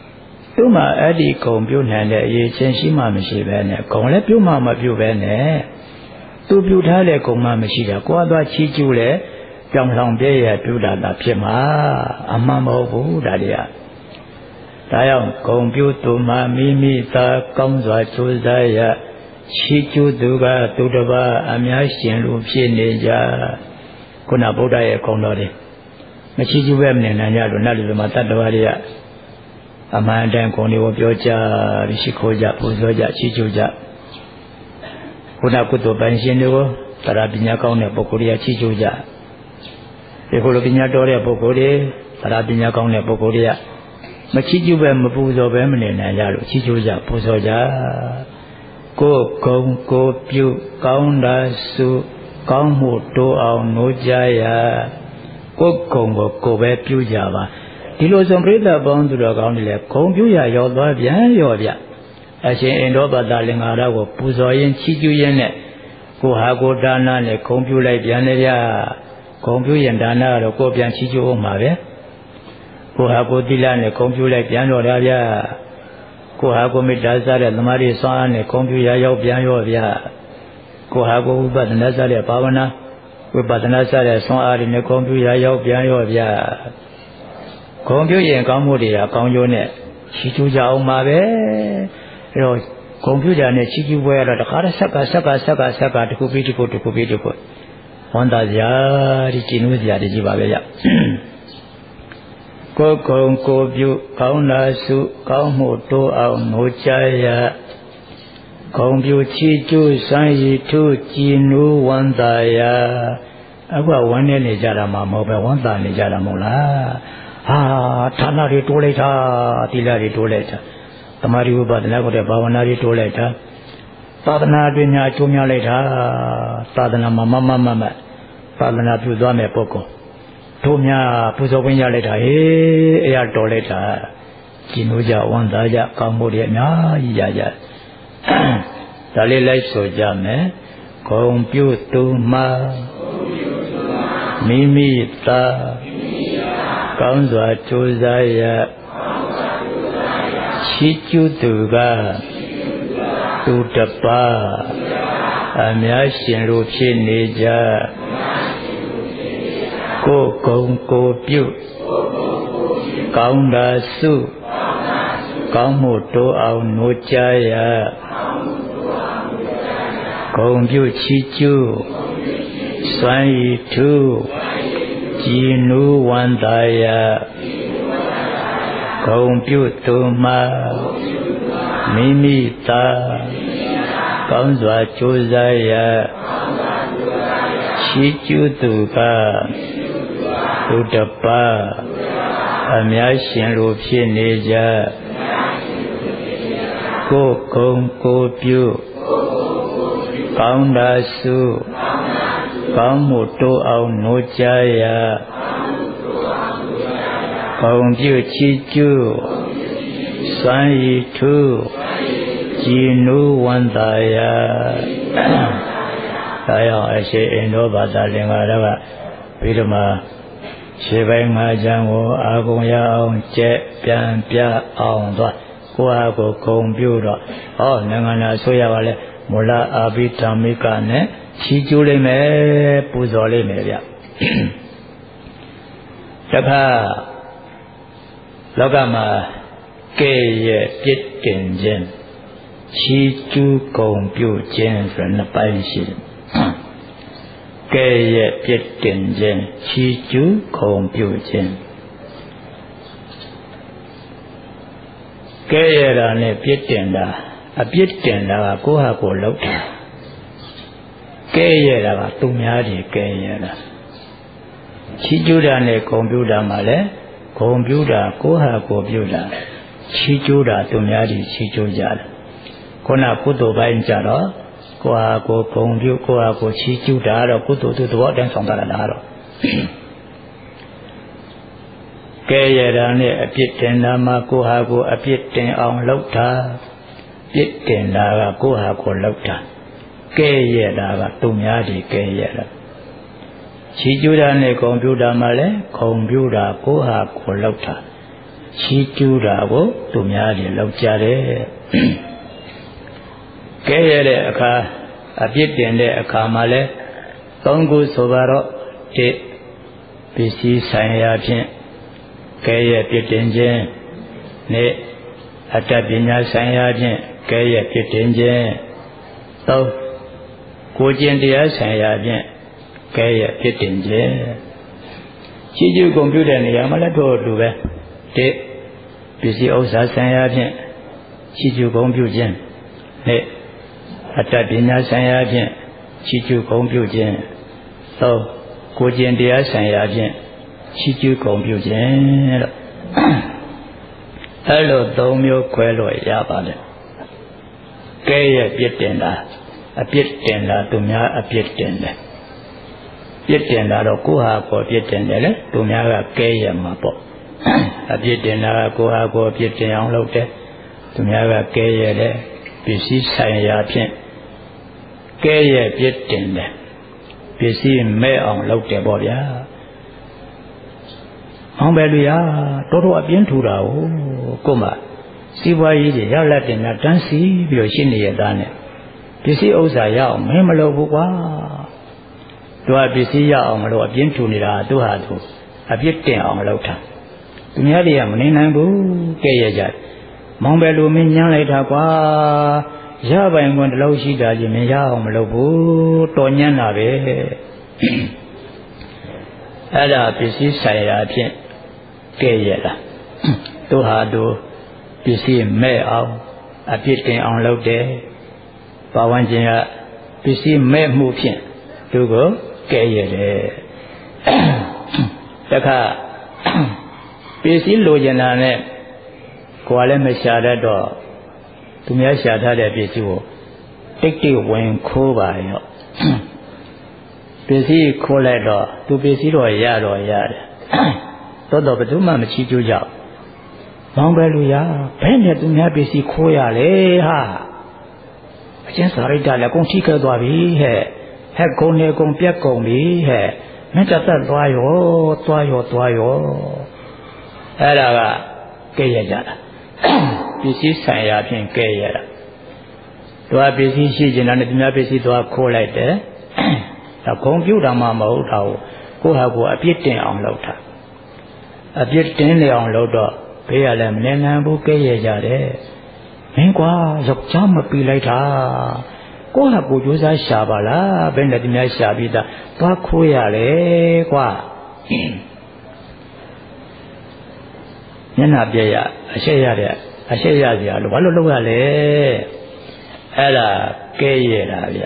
သူ့မှာအဲ့ဒီဂုံပြုနိုင်တဲ့အရေးချင်းရှိမှမရှိပဲနဲ့ဂုံလည်းပြုမှမပြုပဲနဲ့သူပြုထားတဲ့ဂုံမှမရှိတာကိုယ်သွားချီးကျူးလဲကြောင်ဆောင်ပြည့်ရပြုတာသာဖြစ်မှာအမှန်မဟုတ်ဘူးဒါတွေကဒါကြောင့်ဂုံပြုသူမှမိမိသာကောင်းစွာကြိုးစားရချီးကျူးသူကသူတစ်ပါးအများရှင်လူဖြစ်နေကြခုနဗုဒ္ဓရဲ့ဂုံတော်တွေမချီးကျူးပဲမနေနိုင်ကြလို့နတ်လူတွေမှာတတ္တဝါတွေကအမှန်တန်ဂုံတွေကိုပြောကြရှိခိုးကြပူဇော်ကြချီးကျူးကြခုနကုသိုလ်ပိုင်ရှင်တွေကိုတရားပညာကောင်းတဲ့ပုဂ္ဂိုလ်တွေကချီးကျူးကြဒီကုလိုပညာတော်တဲ့ပုဂ္ဂိုလ်တွေတရားပညာကောင်းတဲ့ပုဂ္ဂိုလ်တွေကမချီးကျူးပဲမပူဇော်ပဲမနေနိုင်ကြလို့ချီးကျူးကြပူဇော်ကြကိုယ်ဂုံကိုယ်ပြုကောင်းတာစုကောင်းမှုတိုးအောင်နိုးကြရကိုယ်ဂုံကိုကိုယ်ပဲပြုကြပါဒီလိုဆိုပြိဿပေါင်းသူတော်ကောင်းတွေလည်းဂုံပြုရရောက်သွားပြန်ရောဗျအရှင်အိန္ဒြောပတလင်္ကာရကိုပူဇော်ရင်ချီးကျူးရင်နဲ့ကိုဟာကိုဒါနနဲ့ဂုံပြုလိုက်ပြန်လေဗျဂုံပြုရင်ဒါနကတော့ကိုပြန်ချီးကျူးအောင်ပါပဲကိုဟာကိုသီလနဲ့ဂုံပြုလိုက်ပြန်တော့တာဗျကိုဟာကိုမေတ္တာစတဲ့သမာဓိစွမ်းအားနဲ့ဂုံပြုရရောက်ပြန်ရောဗျကိုဟာကိုဝိပဿနာစတဲ့ဘာဝနာဝိပဿနာစတဲ့စွမ်းအားတွေနဲ့ဂုံပြုရရောက်ပြန်ရောဗျဂုံပြုရင်ကောင်းမှုတွေကကောင်းကျိုးနဲ့ချီးကျူးကြအောင်ပါပဲအဲတော့ဂုံပြုကြနဲ့ချီးကျူးပွဲရတော့တခါတည်းဆက်ကတခုပြီးတခုဝန်တာစရာဒီကျင်းလို့စရာတကြီးပါပဲဗျကိုယ်ဂုံကိုပြုကောင်းတာစုကောင်းမှုတိုးအောင်ငိုကြရဂုံပြုချီးကျူးစံရည်ထုကြည်နူးဝန်တာရအခုကဝမ်းနေကြတာမှမဟုတ်ပဲဝန်တာနေကြတာမဟုတ်လားဟာဌာနတွေတိုးလိုက်တာသီလတွေတိုးလိုက်တာသမာဓိဝိပဿနာကိုတဲ့ဘာဝနာတွေတိုးလိုက်တာသာသနာတွင်ညာကျိုးများလိုက်တာသာသနာမှာမသာသနာပြုသွားမယ်ပုဂ္ဂိုလ်တို့များပူဇော်ခွင့်ရလိုက်တာဟေးအရာတော်လိုက်တာကျင်လို့ကြဝန်သားကြကောင်းမှုတွေအများကြီးရကြဒါလေးလိုက်ဆိုကြမယ်ဂုံပြုသူမှာမိမိသာကောင်းစွာကြိုးစားရချီးကျူးသူကသူတစ်ပါးအများရှင်တို့ဖြစ်နေကြကိုယ်ဂုံကိုယ်ပြုကောင်းတာစုကောင်းမှုတိုးအောင်နိုးကြရဂုံပြုချီးကျူးစွမ်းရည်ထုကြည်နူးဝန္တာယဂုံပြုသူမှာမိမိသာကောင်းစွာကြိုးစားရချီးကျူးသူကသူတစ်ပါးအများရှင်လိုဖြစ်နေကြကိုယ်ဂုံကိုယ်ပြုကောင်းတာစုကောင်းမှုတိုးအောင်နိုးကြရဂုံပြုချီးကျူးစွမ်းရည်ထုကြည်နူးဝန္တာယဒါကြောင့်အရှင်အိန္ဒြောဘာသာလင်္ကာရကပြီးတော့မှခြေပိုင်း၅ချမ်းကိုအာဂုံရအောင်ကျက်ပြန်ပြအောင်သွားကိုယ့်ဟာကိုယ်ဂုံပြုတော့ဟောနိုင်ငံတော်ဆိုရပါလေမူလအာဘိဓမ္မိကနဲ့ချီးကျူးလိုက်မယ်ပူဇော်လိုက်မယ်ဗျတခါလောကမှာကဲ့ရဲ့ပြစ်တင်ခြင်းချီးကျူးဂုံပြုခြင်းဆိုတဲ့နှစ်ပိုင်းရှိတယ်ကဲ့ရဲ့ပြစ်တင်ခြင်းချီးကျူးဂုံပြုခြင်းကဲ့ရဲ့တာနဲ့ပြစ်တင်တာအပြစ်တင်တာကကိုယ့်ဟာကိုယ်လုပ်တာကဲ့ရဲ့တာကသူများတွေကဲ့ရဲ့တာချီးကျူးတာနဲ့ဂုံပြုတာမှလည်းဂုံပြုတာကိုယ့်ဟာကိုယ်ပြုတာချီးကျူးတာသူများတွေချီးကျူးကြတယ်ခုနကုသိုလ်ပိုင်းကြတော့ကိုယ့်ဟာကိုယ်ဂုံပြုကိုယ့်ဟာကိုယ်ချီးကျူးတာတော့ကုသိုလ်သူသဘောအတိုင်းဆောင်တာလားတော့ကဲ့ရဲ့တာနဲ့အပြစ်တင်တာမှကိုယ့်ဟာကိုယ်အပြစ်တင်အောင်လုပ်တာပြစ်တင်တာကကိုယ့်ဟာကိုယ်လုပ်တာကဲ့ရဲ့တာကသူများတွေကဲ့ရဲ့တာချီးကျူးတာနဲ့ဂုံပြုတာမှလည်းဂုံပြုတာကိုယ့်ဟာကိုယ်လုပ်တာချီးကျူးတာကိုသူများတွေလောက်ကြတယ်ကဲရတဲ့အခါအပြစ်တင်တဲ့အခါမှာလဲသုံးခုဆိုပါတော့တစ်ပစ္စည်းဆိုင်ရာဖြင့်ကဲရပြစ်တင်ခြင်းနှစ်အတ္တပညာဆိုင်ရာဖြင့်ကဲရပြစ်တင်ခြင်းသုံးကိုကျင့်တရားဆိုင်ရာဖြင့်ကဲရပြစ်တင်ခြင်းချီးကျူးဂုဏ်ပြုတဲ့နေရာမှာလည်းထို့အတူပဲတစ်ပစ္စည်းဥစ္စာဆိုင်ရာဖြင့်ချီးကျူးဂုဏ်ပြုခြင်းနှစ်အတ္တပညာဆိုင်ရာဖြင့်ချီးကျူးဂုဏ်ပြုခြင်းသုံးကိုကျင့်တရားဆိုင်ရာဖြင့်ချီးကျူးဂုဏ်ပြုခြင်းလို့အဲ့လိုသုံးမျိုးခွဲလို့ရပါတယ်ကဲရဲ့ပြစ်တင်တာအပြစ်တင်တာသူများအပြစ်တင်တယ်ပြစ်တင်တာတော့ကိုယ့်ဟာကိုယ်ပြစ်တင်တယ်လေသူများကကဲရဲ့မှာပေါ့အပြစ်တင်တာကကိုယ့်ဟာကိုယ်ပြစ်တင်အောင်လုပ်တယ်သူများကကဲရဲ့တဲ့ပစ္စည်းဆိုင်ရာဖြင့်ကဲရဲ့ပြစ်တင်တယ်ပစ္စည်းမဲ့အောင်လုပ်တယ်ပေါ့ဗျာအောင်ပဲလူရတော်တော်အပြင်းထူတာကိုမှစီးပွားရေးတွေရောက်လက်တင်တာတန်းစီပြီးတော့ရှင်းနေရတာနဲ့ပစ္စည်းဥစ္စာရအောင်မင်းမလုပ်ဘူးကွာသူကပစ္စည်းရအောင်မလို့အပြင်းထူနေတာသူဟာသူအပြစ်တင်အောင်လုပ်တာသူများတွေကမနေနိုင်ဘူးကဲရကြမောင်ပဲလူမင်းညှမ်းလိုက်တာကွာရပိုင်ခွင့်တလို့ရှိတာကြီးမရအောင်မလုပ်ဘူးတော်ညံ့တာပဲအဲ့ဒါပစ္စည်းဆိုင်ရာဖြင့်ကဲရတာသူဟာသူပစ္စည်းမဲ့အောင်အပြစ်တင်အောင်လုပ်တယ်ပါဝင်ခြင်းကပစ္စည်းမဲ့မှုဖြင့်သူကိုကဲရတယ်တခါပစ္စည်းလိုချင်တာနဲ့ကိုယ်ကလည်းမရှာတတ်တော့သူများရှာထားတဲ့ပစ္စည်းကိုတိတ်တိတ်ဝင်ခိုးပါရောပစ္စည်းခိုးလိုက်တော့သူပစ္စည်းတော့ရတော့ရတယ်တော့ဘယ်သူမှမချီးကျူးကြဘူးမောင်ပဲလူရဘယ်နဲ့သူများပစ္စည်းခိုးရလဲဟာအကျဉ်းစာရိတ္တလည်းကုန်ထိခဲ့သွားပြီဟဲ့ကုန်နေကုန်ပြက်ကုန်ပြီဟဲ့မင်းတက်သက်သွားရောအဲ့ဒါကကဲရကြတာပစ္စည်းဆိုင်ရာဖြင့်ကဲရတာသူကပစ္စည်းရှိကျင်တာနဲ့သူများပစ္စည်းသွားခိုးလိုက်တယ်ဒါဂုံပြုတ်တာမှမဟုတ်တာကိုဟာကိုအပြစ်တင်အောင်လုပ်တာအပြစ်တင်လေအောင်လုပ်တော့ဘေးကလည်းမနေနိုင်ဘူးကဲရကြတယ်မင်းကွာယောက်ျားမပီလိုက်တာကိုဟာကိုကြိုးစားရှာပါလားဘယ်နဲ့သူများရှာပြီးသားသွားခိုးရလေကွာမျက်နှာပြရအရှက်ရစရာလို့ဘာလို့လုပ်ရလဲအဲ့ဒါကဲရတာဗျ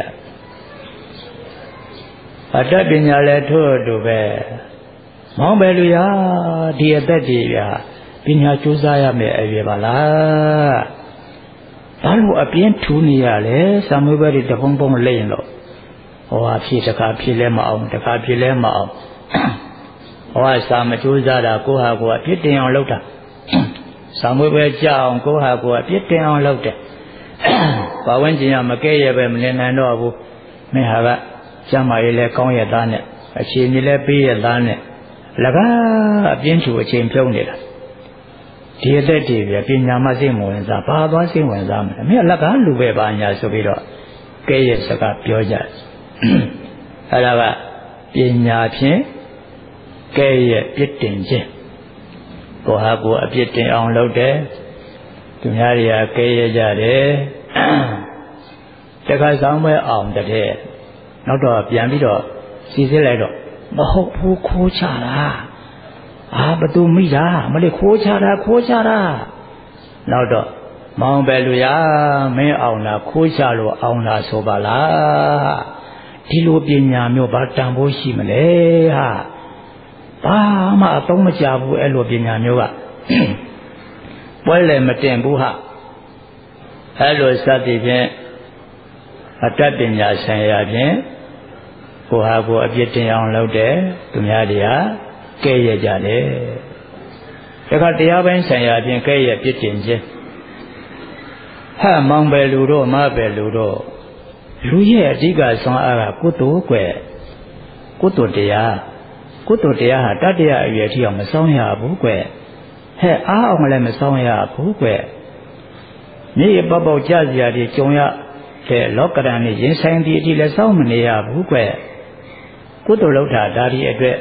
အတ္တပညာလည်းထို့အတူပဲမောင်းပဲလူရဒီအသက်ကြီးဗျပညာကြိုးစားရမယ်အရွယ်ပါလားဘာလို့အပြင်းထူနေရလဲစာမွေးပွဲတွေတပုံပုံလိမ့်လို့ဟောဖြည့်တခါဖြည့်လဲမအောင်တခါဖြည့်လဲမအောင်ဟောစာမကြိုးစားတာကိုဟာကိုအပြစ်တင်အောင်လုပ်တာစာမွေးပွဲကြအောင်ကိုဟာကိုအပြစ်တင်အောင်လုပ်တယ်ဘာဝင်ကျင်ရမကဲရပဲမနေနိုင်တော့ဘူးမင်းဟာကကျမ်းမာရေးလဲကောင်းရသားနဲ့အခြေအနေလဲပေးရသားနဲ့လကားအပြင်းထူအချိန်ပြုံးနေတာဒီအသက်တည်းပြပညာမစိတ်ဝင်စားဘာသွားစိတ်ဝင်စားမလဲမင်းလကားလူပဲပါညာဆိုပြီးတော့ကဲရစကားပြောကြအဲ့ဒါကပညာဖြင့်ကဲရပြစ်တင်ခြင်းကိုဟာကိုအပြစ်တင်အောင်လုပ်တယ်သူများတွေကကဲရကြတယ်တခါဆောင်မဲ့အောင်တဲ့နောက်တော့ပြန်ပြီးတော့စီစစ်လိုက်တော့မဟုတ်ဘူးခိုးချတာဘသူမိတာမလေးခိုးချတာနောက်တော့မောင်ပဲလူရမင်းအောင်လားခိုးချလို့အောင်လားဆိုပါလားဒီလိုပညာမျိုးဘာတန်ဖိုးရှိမလဲဟာဘာမှအသုံးမကျဘူးအဲ့လိုပညာမျိုးကပွဲလည်းမတင်ဘူးဟာအဲ့လိုစသည်ဖြင့်အတ္တပညာဆိုင်ရာဖြင့်ကိုဟာကိုအပြစ်တင်အောင်လုပ်တယ်သူများတွေကကဲရကြတယ်ဒါကတရားပိုင်းဆိုင်ရာဖြင့်ကဲရပြစ်တင်ခြင်းမောင်ပဲလူတော့မပဲလူတော့လူရဲ့အဓိကဆွမ်းအားကကုသိုလ်ကွယ်ကုသိုလ်တရားဟာတတ္တရာအရွယ်ထိအောင်မဆောင်ရဘူးကွယ်အောင်လည်းမဆောင်ရဘူးကွမြေပေါပေါကြစရာတွေကြုံရတဲ့လောကရန်နဲ့ရင်ဆိုင်ပြီးအတိလည်းစောင့်မနေရဘူးကွကုသိုလ်လုပ်တာဒါဒီအတွက်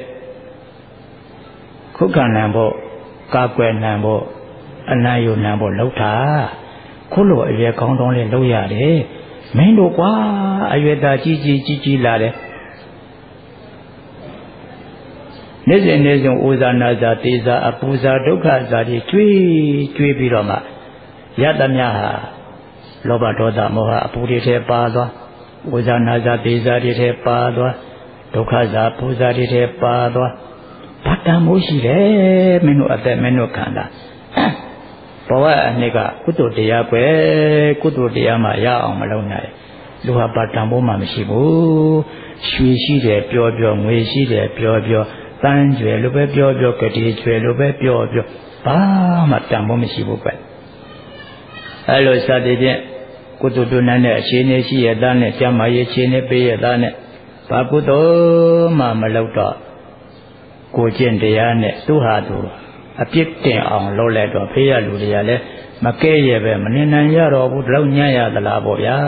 ခုခံနိုင်ဖို့ကာကွယ်နိုင်ဖို့အနံ့ယူနိုင်ဖို့လုပ်တာခုလိုအရွယ်ကောင်းကောင်းလေးလုပ်ရတယ်မင်းတို့ကွာအရွယ်သားကြီးလာတယ်နေ့စဉ်အိုဇာနာဇာတေဇာအပူဇာဒုက္ခဇာတွေကျွေးပြီးတော့မှယတမြဟာလောဘဒေါသမောဟအပူတွေထဲပါသွားအိုဇာနာဇာတေဇာတွေထဲပါသွားဒုက္ခဇာပူဇာတွေထဲပါသွားဘာတန်မိုးရှိတယ်မင်းတို့အသက်မင်းတို့ခန္ဓာဘဝအနှစ်ကကုသိုလ်တရားပဲကုသိုလ်တရားမှရအောင်မလုပ်နိုင်လူဟာဘာတန်မိုးမှမရှိဘူးရွှေရှိတယ်ပြောငွေရှိတယ်ပြောတန်းကျွယ်လိုပဲပြောကတိကျွယ်လိုပဲပြောဘာမှတန်ဖိုးမရှိဘူးကွအဲလိုစသည်ဖြင့်ကုသိုလ်ပြုနိုင်တဲ့အခြေအနေရှိရတဲ့နဲ့ကျမ်းမာရေးအခြေအနေပေးရတဲ့နဲ့ဘာကုသိုလ်မှမလုပ်တော့ကိုကျင့်တရားနဲ့သူဟာသူအပြစ်တင်အောင်လုပ်လိုက်တော့ဖေးရလူတွေကလည်းမကဲရဲ့ပဲမနေနိုင်ရတော့ဘူးတော့ညံ့ရသလားပေါ့ဗျာ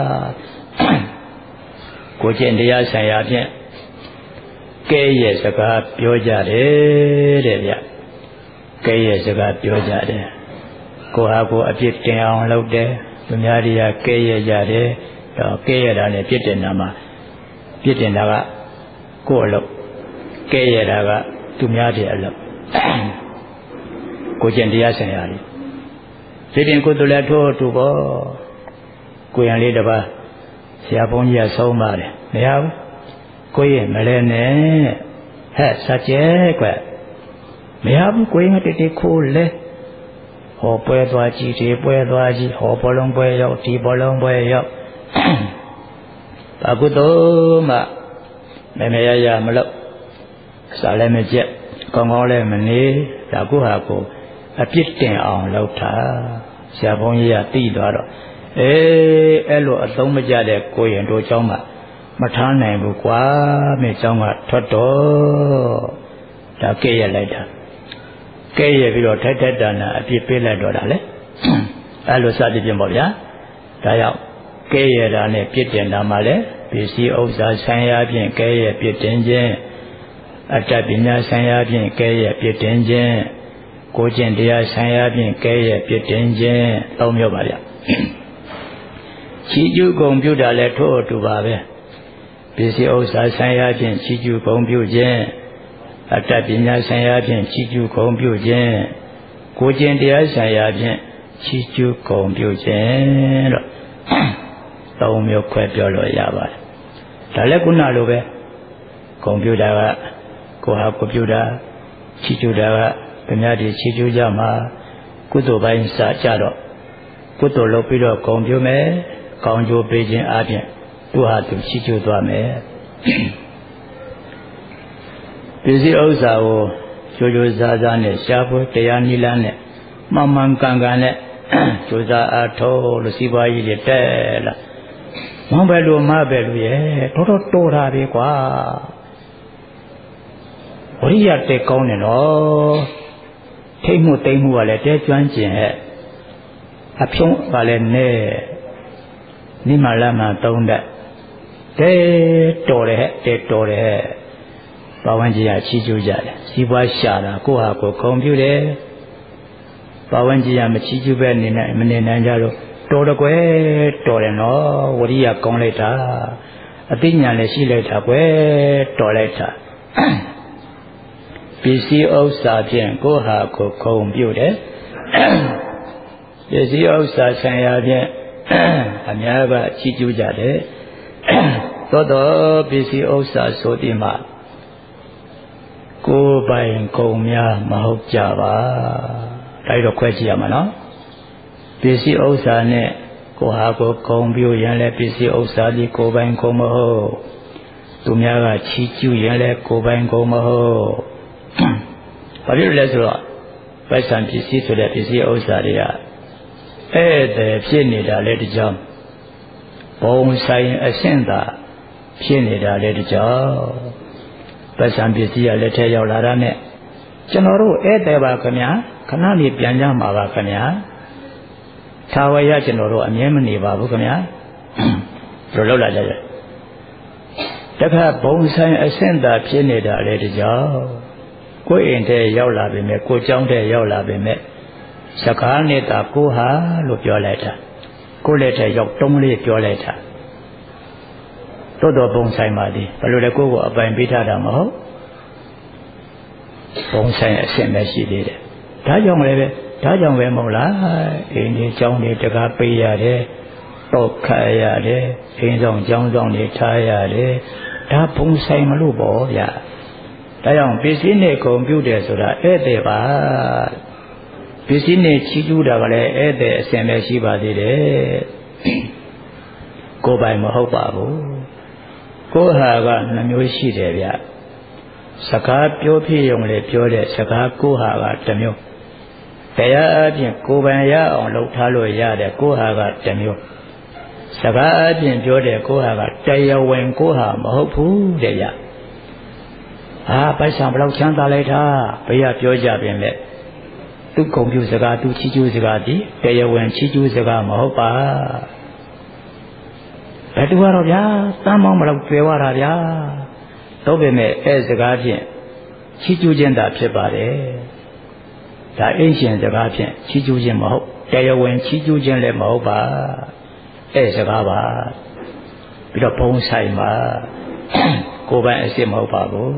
ကိုကျင့်တရားဆိုင်ရာဖြင့်ကဲရဲ့စကားပြောကြတယ်တဲ့ဗျကဲရဲ့စကားပြောကြတယ်ကိုဟာကိုအပြစ်တင်အောင်လုပ်တယ်သူများတွေကကဲရဲ့ကြတယ်တော့ကဲရတာနဲ့ပြစ်တင်တာမှာပြစ်တင်တာကကိုအလုပ်ကဲရတာကသူများတွေအလုပ်ကိုကျင့်တရားဆိုင်ရာလေးဒီတင်ကိုယ်တို့လည်းထိုးတူပေါ့ကိုရံလေးတစ်ပါးဆရာဘုန်းကြီးကဆုံးပါတယ်မရဘူးကိုရင်မလဲနဲ့ဟဲ့စကြဲကွမရဘူးကိုရင်ကတိခိုးလဲဟောပွဲသွားကြည့်ဒီပွဲသွားကြည့်ဟောဘောလုံးပွဲရောက်ဒီဘောလုံးပွဲရောက်ဘာကုသိုလ်မှမရမလို့စားလည်းမကြက်ကောင်းကောင်းလည်းမနေဒါကုဟာကိုအပြစ်တင်အောင်လုပ်တာဆရာဘုန်းကြီးကသိသွားတော့အဲ့လိုအသုံးမကျတဲ့ကိုရင်တို့เจ้าမှာမထားနိုင်ဘူးကွာမြေเจ้าကထွက်တော့ဒါကဲ့ရလိုက်တာကဲ့ရပြီးတော့ထိုက်တနာအပြစ်ပေးလိုက်တော့တာလေအဲ့လိုစသည်ဖြင့်ပေါ့ဗျာဒါကြောင့်ကဲ့ရတာနဲ့ပြစ်တင်တာမှလည်းပစ္စည်းဥစ္စာဆိုင်ရာဖြင့်ကဲ့ရပြစ်တင်ခြင်းအတ္တပညာဆိုင်ရာဖြင့်ကဲ့ရပြစ်တင်ခြင်းကိုကျင့်တရားဆိုင်ရာဖြင့်ကဲ့ရပြစ်တင်ခြင်းသုံးမျိုးပါဗျချီးကျူးဂုဏ်ပြုတာလည်းထို့အတူပါပဲပစ္စည်းဥစ္စာဆိုင်ရာဖြင့်ချီးကျူးဂုဏ်ပြုခြင်းအတ္တပညာဆိုင်ရာဖြင့်ချီးကျူးဂုဏ်ပြုခြင်းကိုကျင့်တရားဆိုင်ရာဖြင့်ချီးကျူးဂုဏ်ပြုခြင်းတော့သုံးမျိုးခွဲပြောလို့ရပါတယ်ဒါလည်းခုနလိုပဲဂုဏ်ပြုတာကကိုဟာကိုပြုတာချီးကျူးတာကဓမ္မတိချီးကျူးကြမှာကုသိုလ်ပိုင်းစာကြတော့ကုသိုလ်လုပ်ပြီးတော့ဂုဏ်ပြုမယ်ကောင်းကျိုးပေးခြင်းအပြင်သူဟာသူချီးကျူးသွားမယ်ပစ္စည်းဥစ္စာကိုကြိုးကြိုးစားစားနဲ့ရှားဖို့တရားနိလန်းနဲ့မှန်ကန်နဲ့ကြိုးစားအားထုတ်လို့စီးပွားရေးတွေတက်လာမောင်ပဲလို့မပဲလို့ရဲ့တော်တော်တာပဲကွာဝိရိယတက်ကောင်းတယ်နော်ထိတ်မှုတိမ်မှုကလည်းတဲကျွမ်းကျင်ဟဲ့အဖြုံးကလည်းနဲ့နိမလာမှသုံးတဲ့တဲတော်တယ်ဟဲ့တဲတော်တယ်ဟဲ့ဘာဝန်းကျင်ကချီးကျူးကြတယ်စီးပွားရှာတာကိုဟာကိုခုံပြူတယ်ဘာဝန်းကျင်ကမချီးကျူးပဲနေနိုင်မနေနိုင်ကြလို့တော်တယ်ကွယ်တော်တယ်နော်ဝရိယကောင်းလိုက်တာအသိဉာဏ်လည်းရှိလိုက်တာကွယ်တော်လိုက်တာပစ္စည်းဥစ္စာဖြင့်ကိုဟာကိုခုံပြူတယ်ပစ္စည်းဥစ္စာဆိုင်ရာဖြင့်အများကချီးကျူးကြတယ်သို့တော်ပစ္စည်းဥစ္စာဆိုသည်မှာကိုယ်ပိုင်ကုန်များမဟုတ်ကြပါဒါတော့ခွဲကြည့်ရမှာနော်ပစ္စည်းဥစ္စာနဲ့ကိုဟာကိုကုန်ပြရင်လည်းပစ္စည်းဥစ္စာဒီကိုယ်ပိုင်ကုန်မဟုတ်သူများကချီးကျူးရင်လည်းကိုယ်ပိုင်ကုန်မဟုတ်ဘာဖြစ်လို့လဲဆိုတော့ပိုက်ဆံပစ္စည်းဆိုတဲ့ပစ္စည်းဥစ္စာတွေကဧည့်သည်ဖြစ်နေတာလည်းတကြောင်ဘုံဆိုင်အဆင့်သာဖြစ်နေတာလည်းတကြောင်ပိုက်ဆံပစ္စည်းကလက်ထဲရောက်လာတာနဲ့ကျွန်တော်တို့ဧည့်သည်ပါခင်ဗျာခဏလေးပြန်ကြမှာပါခင်ဗျာသာဝရကျွန်တော်တို့အမြဲမနေပါဘူးခင်ဗျာဘယ်လိုလုပ်လာကြလဲတခါဘုံဆိုင်အဆင့်သာဖြစ်နေတာလေတကြောင်ကိုယ်အိမ်ထဲရောက်လာပြီမဲ့ကိုယ်ကျောင်းထဲရောက်လာပြီမဲ့စကားနဲ့တာကိုဟာလို့ပြောလိုက်တာကိုယ်လက်ထဲရောက်တုံးလေးပြောလိုက်တာတော်ဘုံဆိုင်ပါသည်ဘယ်လိုလဲကိုယ်ကိုအပိုင်ပေးထားတာမဟုတ်ဘုံဆိုင်အဆင့်ပဲရှိသေးတယ်ဒါကြောင့်လည်းပဲဒါကြောင့်ပဲမဟုတ်လားအိမ်ကြီးကျောင်းတွေတကားပေးရတယ်တော့ခါရတယ်အိမ်ဆောင်ကျောင်းဆောင်တွေထားရတယ်ဒါဘုံဆိုင်မလို့ပေါ့ဗျာဒါကြောင့်ပစ္စည်းနဲ့ဂုဏ်ပြုတယ်ဆိုတာဧည့်သည်ပါပစ္စည်းနဲ့ချီးကျူးတာကလည်းဧည့်သည်အစဉ်ပဲရှိပါသေးတယ်ကိုယ်ပိုင်မဟုတ်ပါဘူးကိုယ်ဟာကနှမျိုးရှိတယ်ဗျစကားပြောဖြစ်ရုံနဲ့ပြောတဲ့စကားကိုယ်ဟာကတစ်မျိုးတရားအပြင်ကိုယ်ပိုင်ရအောင်လှုပ်ထားလို့ရတယ်ကိုယ်ဟာကတစ်မျိုးစကားအပြင်ပြောတဲ့ကိုယ်ဟာကတရားဝင်ကိုယ်ဟာမဟုတ်ဘူးတဲ့ဗျပိုက်ဆံဘယ်လောက်ချမ်းသာလိုက်တာဘေးကပြောကြပြင်မဲ့သူဂုံပြူစကားသူချီးကျူးစကားဒီတရားဝင်ချီးကျူးစကားမဟုတ်ပါဘယ်သူကတော့ဗျာတမ်းမောင်းဘယ်လောက်ကျွဲသွားတာဗျာတော့ပေမဲ့အဲစကားဖြင့်ချီးကျူးခြင်းသာဖြစ်ပါတယ်ဒါအင်းရှင်စကားဖြင့်ချီးကျူးခြင်းမဟုတ်တရားဝင်ချီးကျူးခြင်းလည်းမဟုတ်ပါအဲစကားပါပြီးတော့ဘုံဆိုင်မှာကိုယ်ပိုင်အစ်စ်မဟုတ်ပါဘူး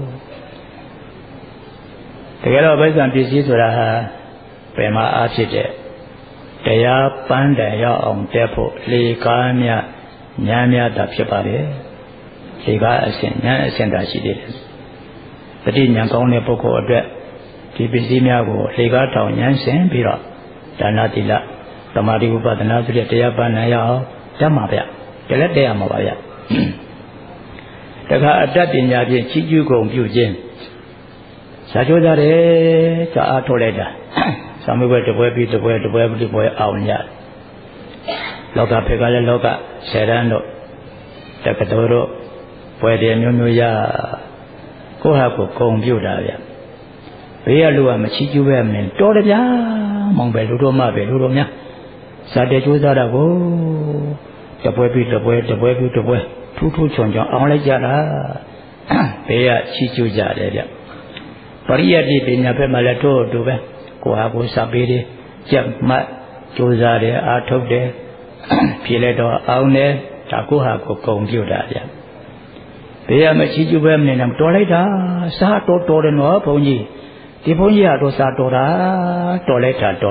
တကယ်တော့ဗိဇ္ဇံပစ္စည်းဆိုတာဟာဘယ်မှာအားဖြစ်တဲ့တရားပန်းတန်ရောက်အောင်တက်ဖို့လေကားများဉာဏ်များသာဖြစ်ပါတယ်လေကားအစဉ်ဉာဏ်အစဉ်သာရှိသေးတယ်တတိဉာဏ်ကောင်းတဲ့ပုဂ္ဂိုလ်အတွက်ဒီပစ္စည်းများကိုလေကားထောင်ဉာဏ်စဉ်ပြီးတော့ဒါနသီလသမာဓိဥပဒနာဆိုတဲ့တရားပန်းတန်ရောက်အောင်တက်မှာဗျတလက်တက်ရမှာပါဗျတခါအတတ်ပညာဖြင့်ချီးကျူးကုန်ပြုခြင်းစာကြိုးစားတယ်ကြာအားထုတ်လိုက်တာစာမေးပွဲတစ်ပွဲပြီးတစ်ပွဲတစ်ပွဲပြီးတစ်ပွဲအောင်ရလောကဖေကလည်းလောကဆယ်တန်းတို့တက္ကသိုလ်တို့ပွဲတယ်မျိုးမျိုးရကိုဟာကိုဂုံပြုတာဗျဘေးကလူကမချီးကျူးပဲမင်းတော်တယ်ဗျာမောင်ပဲလူတို့မှပဲလူတို့များစာတဲ့ကြိုးစားတာကိုတစ်ပွဲပြီးတစ်ပွဲတစ်ပွဲပြီးတစ်ပွဲထူးထူးချွန်ချွန်အောင်လိုက်ကြတာဘေးကချီးကျူးကြတယ်ဗျပရိယတ်ဒီပညာဘက်မှာလည်းတို့တူပဲကိုဟာကိုစာပေတွေကြက်မှတ်ကြိုးစားတယ်အားထုတ်တယ်ဖြေလိုက်တော့အောင်တယ်ဒါကိုဟာကိုဂုံပြုတာဗျဘေးကမချီးကျူးပဲမနေနဲ့တော်လိုက်တာစားတော်တယ်နော်ဘုန်းကြီးဒီဘုန်းကြီးကတော့စားတော်တာတော်လိုက်တာ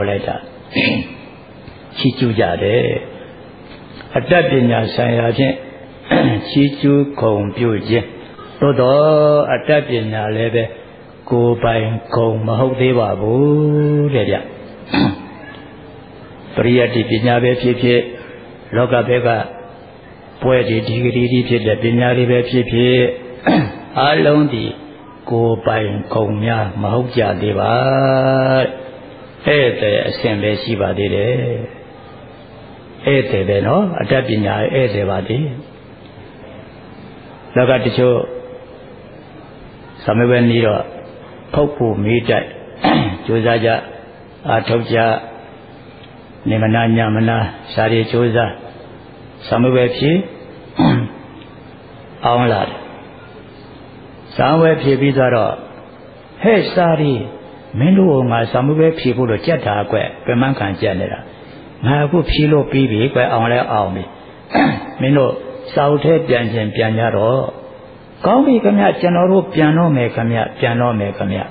ချီးကျူးကြတယ်အတ္တပညာဆိုင်ရာဖြင့်ချီးကျူးဂုံပြုခြင်းသို့တော့အတ္တပညာလည်းပဲကိုယ်ပိုင်ဂုံမဟုတ်သေးပါဘူးတဲ့ဗျပရိယတ်ဒီပညာပဲဖြစ်ဖြစ်လောကဘက်ကပွဲဒီဒီဂရီဒီဖြစ်တဲ့ပညာတွေပဲဖြစ်ဖြစ်အလုံးဒီကိုယ်ပိုင်ဂုံများမဟုတ်ကြသေးပါအဲ့တဲ့အစဉ်ပဲရှိပါသေးတယ်အဲ့တဲ့ပဲနော်အတ္တပညာအဲ့တဲ့ပါသေးလောကတချို့သမဝဲနေတော့ဖုတ်ဖို့မေးတိုက်ကြိုးစားကြအာထုတ်ကြနေမနာညမနာစာရီကြိုးစားသမဝဲဖြစ်အောင်လာတယ်သမဝဲဖြစ်ပြီးတော့ဟဲ့စာရီမင်းတို့ကငါသမဝဲဖြစ်ဖို့လို့ကြက်တာကွပြမန်းခံကြက်နေတာငါအခုဖြီးလို့ပြီးပြီကွအောင်လဲအောင်ပြီမင်းတို့စာအုပ်ထဲပြန်ခြင်းပြန်ကြတော့ကောင်းပြီခင်ဗျကျွန်တော်တို့ပြန်တော့မယ်ခင်ဗျပြန်တော့မယ်ခင်ဗျ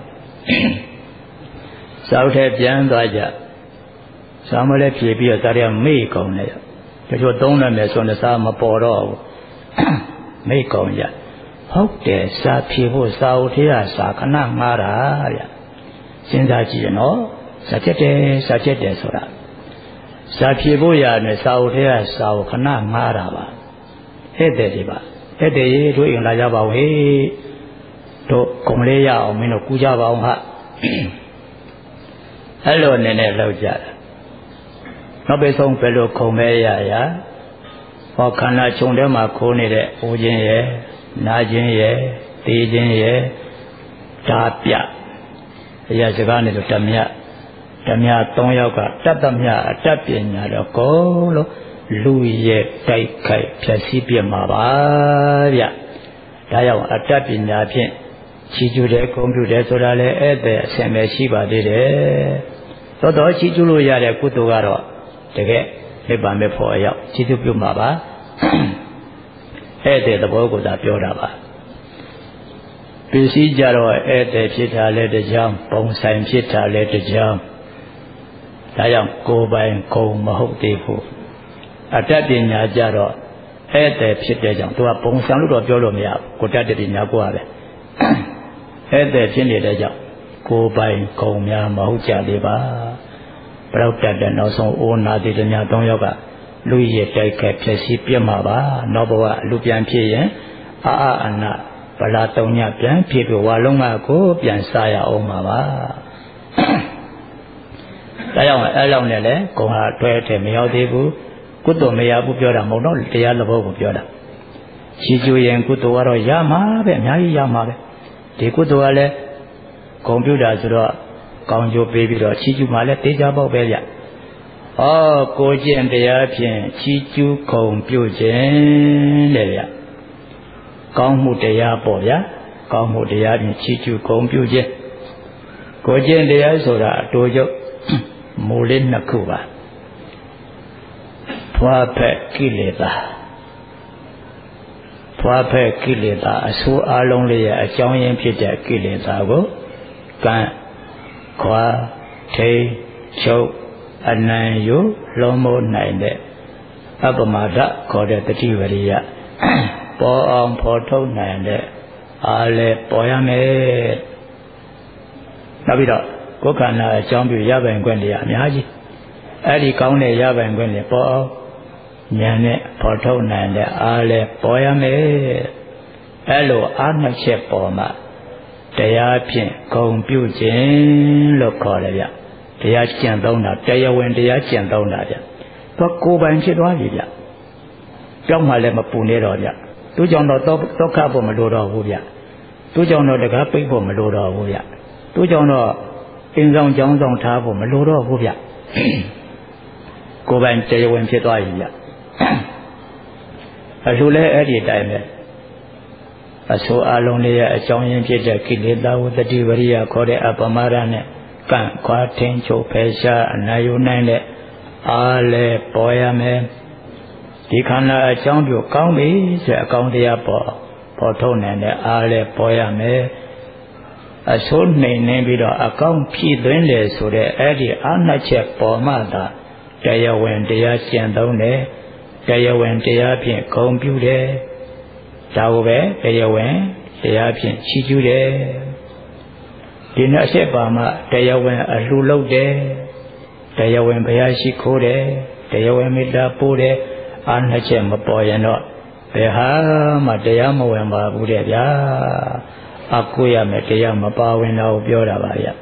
စာအုပ်ထဲပြန်သွားကြစာမလဲဖြေပြီးတော့ဒါတွေကမေ့ကုန်တယ်တချို့သုံးရမယ်ဆိုတော့စာမပေါ်တော့ဘူးမေ့ကုန်ကြဟုတ်တယ်စာဖြေဖို့စာအုပ်ထဲကစာခဏငားတာဗျစဉ်းစားကြည့်ရနော်စာချက်တယ်ဆိုတာစာဖြေဖို့ရတယ်စာအုပ်ထဲကစာကိုခဏငားတာပါဟဲ့တဲ့ဒီပါအဲ့တည်းတို့အိမ်လာကြပါဦးဟေ့တို့ကုံလေးရအောင်မင်းတို့ကူကြပါအောင်ဟာအဲ့လိုအနေနဲ့လောက်ကြတာနောက်ပဲဆုံးဘယ်လိုခုံမဲရဟောခန္ဓာခြုံထဲမှာခိုးနေတဲ့အိုးခြင်းရဲ့နာခြင်းရဲ့တေးခြင်းရဲ့ဒါပြရစကားနဲ့တော့ဓမြ3ယောက်ကတတ်သမျှအတတ်ပညာတော့ကုန်လို့လူရဲ့တိုက်ခိုက်ဖြည့်ဆည်းပြမှာပါဗျဒါကြောင့်အတတ်ပညာဖြင့်ချီးကျူးတဲ့ဂုဏ်ပြုတဲ့ဆိုတာလည်းဧည့်သည်အဆင်ပဲရှိပါသေးတယ်တော်တော်ချီးကျူးလို့ရတဲ့ကုသိုလ်ကတော့တကယ်နိဗ္ဗာန်ပဲဖို့အရောက်ချီးကျူးပြုမှာပါဧည့်သည်သဘောကိုသာပြောတာပါပစ္စည်းကြတော့ဧည့်သည်ဖြစ်တာလည်းတစ်ကြောင်းပုံဆိုင်ဖြစ်တာလည်းတစ်ကြောင်းဒါကြောင့်ကိုယ်ပိုင်ဂုဏ်မဟုတ်သေးဘူးအတ္တပညာကြတော့ဧည့်သည်ဖြစ်တဲ့ကြောင့်သူကပုံစံလို့တော့ပြောလို့မရဘူးကိုတတ်တဲ့ပညာကိုကပဲဧည့်သည်ဖြစ်နေတဲ့ကြောင့်ကိုယ်ပိုင်ဂုဏ်များမဟုတ်ကြသေးပါပရောတတ်တဲ့နောက်ဆုံးအိုးနာတိတညာ3ယောက်ကလူရည်တိုက်ခက်ဖြစ်စီပြတ်မှာပါနောက်ဘဝလူပြန်ဖြစ်ရင်အနဗလာ3ညပြန်ဖြစ်ပြီးဝါလုံးကကိုပြန်စားရအောင်ပါဒါကြောင့်အဲ့လောက်နဲ့လေဂုဏ်ဟာတွဲထည့်မရောက်သေးဘူးကုသိုလ်မရဘူးပြောတာမဟုတ်တော့တရားသဘောကိုပြောတာချီးကျူးရင်ကုသိုလ်ကတော့ရမှာပဲအများကြီးရမှာပဲဒီကုသိုလ်ကလည်းဂုဏ်ပြုတာဆိုတော့ကောင်းကျိုးပေးပြီးတော့ချီးကျူးမှလည်းတေချာပေါ့ပဲဗျကိုကျင့်တရားဖြင့်ချီးကျူးဂုဏ်ပြုခြင်းတဲ့ဗျကောင်းမှုတရားပေါ့ဗျာကောင်းမှုတရားဖြင့်ချီးကျူးဂုဏ်ပြုခြင်းကိုကျင့်တရားဆိုတာအတူတူမူလေး2ခုပါဖွာဖက်ကိလေသာအဆိုးအလုံးလေးရဲ့အကြောင်းရင်းဖြစ်တဲ့ကိလေသာကိုကံခွာထိန်ချုပ်အနံယုလုံးမိုးနိုင်တဲ့အပမာဒခေါ်တဲ့တတိဝရိယပေါ်အောင်ဖော်ထုတ်နိုင်တဲ့အားလည်းပေါ်ရမယ်နောက်ပြီးတော့ကိုယ်ခန္ဓာအကြောင်းပြုရပိုင်ခွင့်တွေအများကြီးအဲ့ဒီကောင်းတဲ့ရပိုင်ခွင့်တွေပေါ်အောင်ဉာဏ်နဲ့ဖော်ထုတ်နိုင်တဲ့အားလည်းပေါ်ရမယ်အဲ့လိုအားနှစ်ချက်ပေါ်မှာတရားဖြင့်ဂုဏ်ပြုခြင်းလို့ခေါ်တယ်ဗျတရားကျင့်သုံးတာတရားဝင်တရားကျင့်သုံးတာဗျသူကိုယ်ပိုင်ဖြစ်သွားပြီဗျကြောက်မှလည်းမပူနေတော့ဗျသူကြောင့်တော့ဒုက္ခဖို့မလိုတော့ဘူးဗျသူကြောင့်တော့တကားပိတ်ဖို့မလိုတော့ဘူးဗျသူကြောင့်တော့အင်းဆောင်ကြောင်းဆောင်ထားဖို့မလိုတော့ဘူးဗျကိုယ်ပိုင်တရားဝင်ဖြစ်သွားပြီဗျအလိုလဲအဲ့ဒီအတိုင်းပဲအဆိုအလုံးလေးရဲ့အကြောင်းရင်းဖြစ်တဲ့ကိလေသာဝတ္တိဝရိယခေါ်တဲ့အပမာဒနဲ့ကန့်ခွာထင်းချုပ်ဖယ်ရှားအနာယူနိုင်တဲ့အားလည်းပေါ်ရမယ်ဒီခန္ဓာအကြောင်းပြုကောင်းပြီဆိုအကောင်တရားပေါ်ထုတ်နိုင်တဲ့အားလည်းပေါ်ရမယ်အဆိုးနှိမ်နေပြီးတော့အကောင်ဖြည့်သွင်းတယ်ဆိုတဲ့အဲ့ဒီအားနှစ်ချက်ပေါ်မှသာတရားဝင်တရားကျင့်သုံးတယ်တရားဝင်တရားဖြင့်ဂုဏ်ပြုတယ်ဒါကိုပဲတရားဝင်တရားဖြင့်ချီးကျူးတယ်ဒီနှစ်အချက်ပါမှတရားဝင်အလှလုပ်တယ်တရားဝင်ဘုရားရှိခိုးတယ်တရားဝင်မေတ္တာပို့တယ်အားနှစ်ချက်မပေါ်ရင်တော့ဘယ်ဟာမှတရားမဝင်ပါဘူးတဲ့ဗျာအကုရမယ်တရားမပါဝင်တော့ပြောတာပါဗျ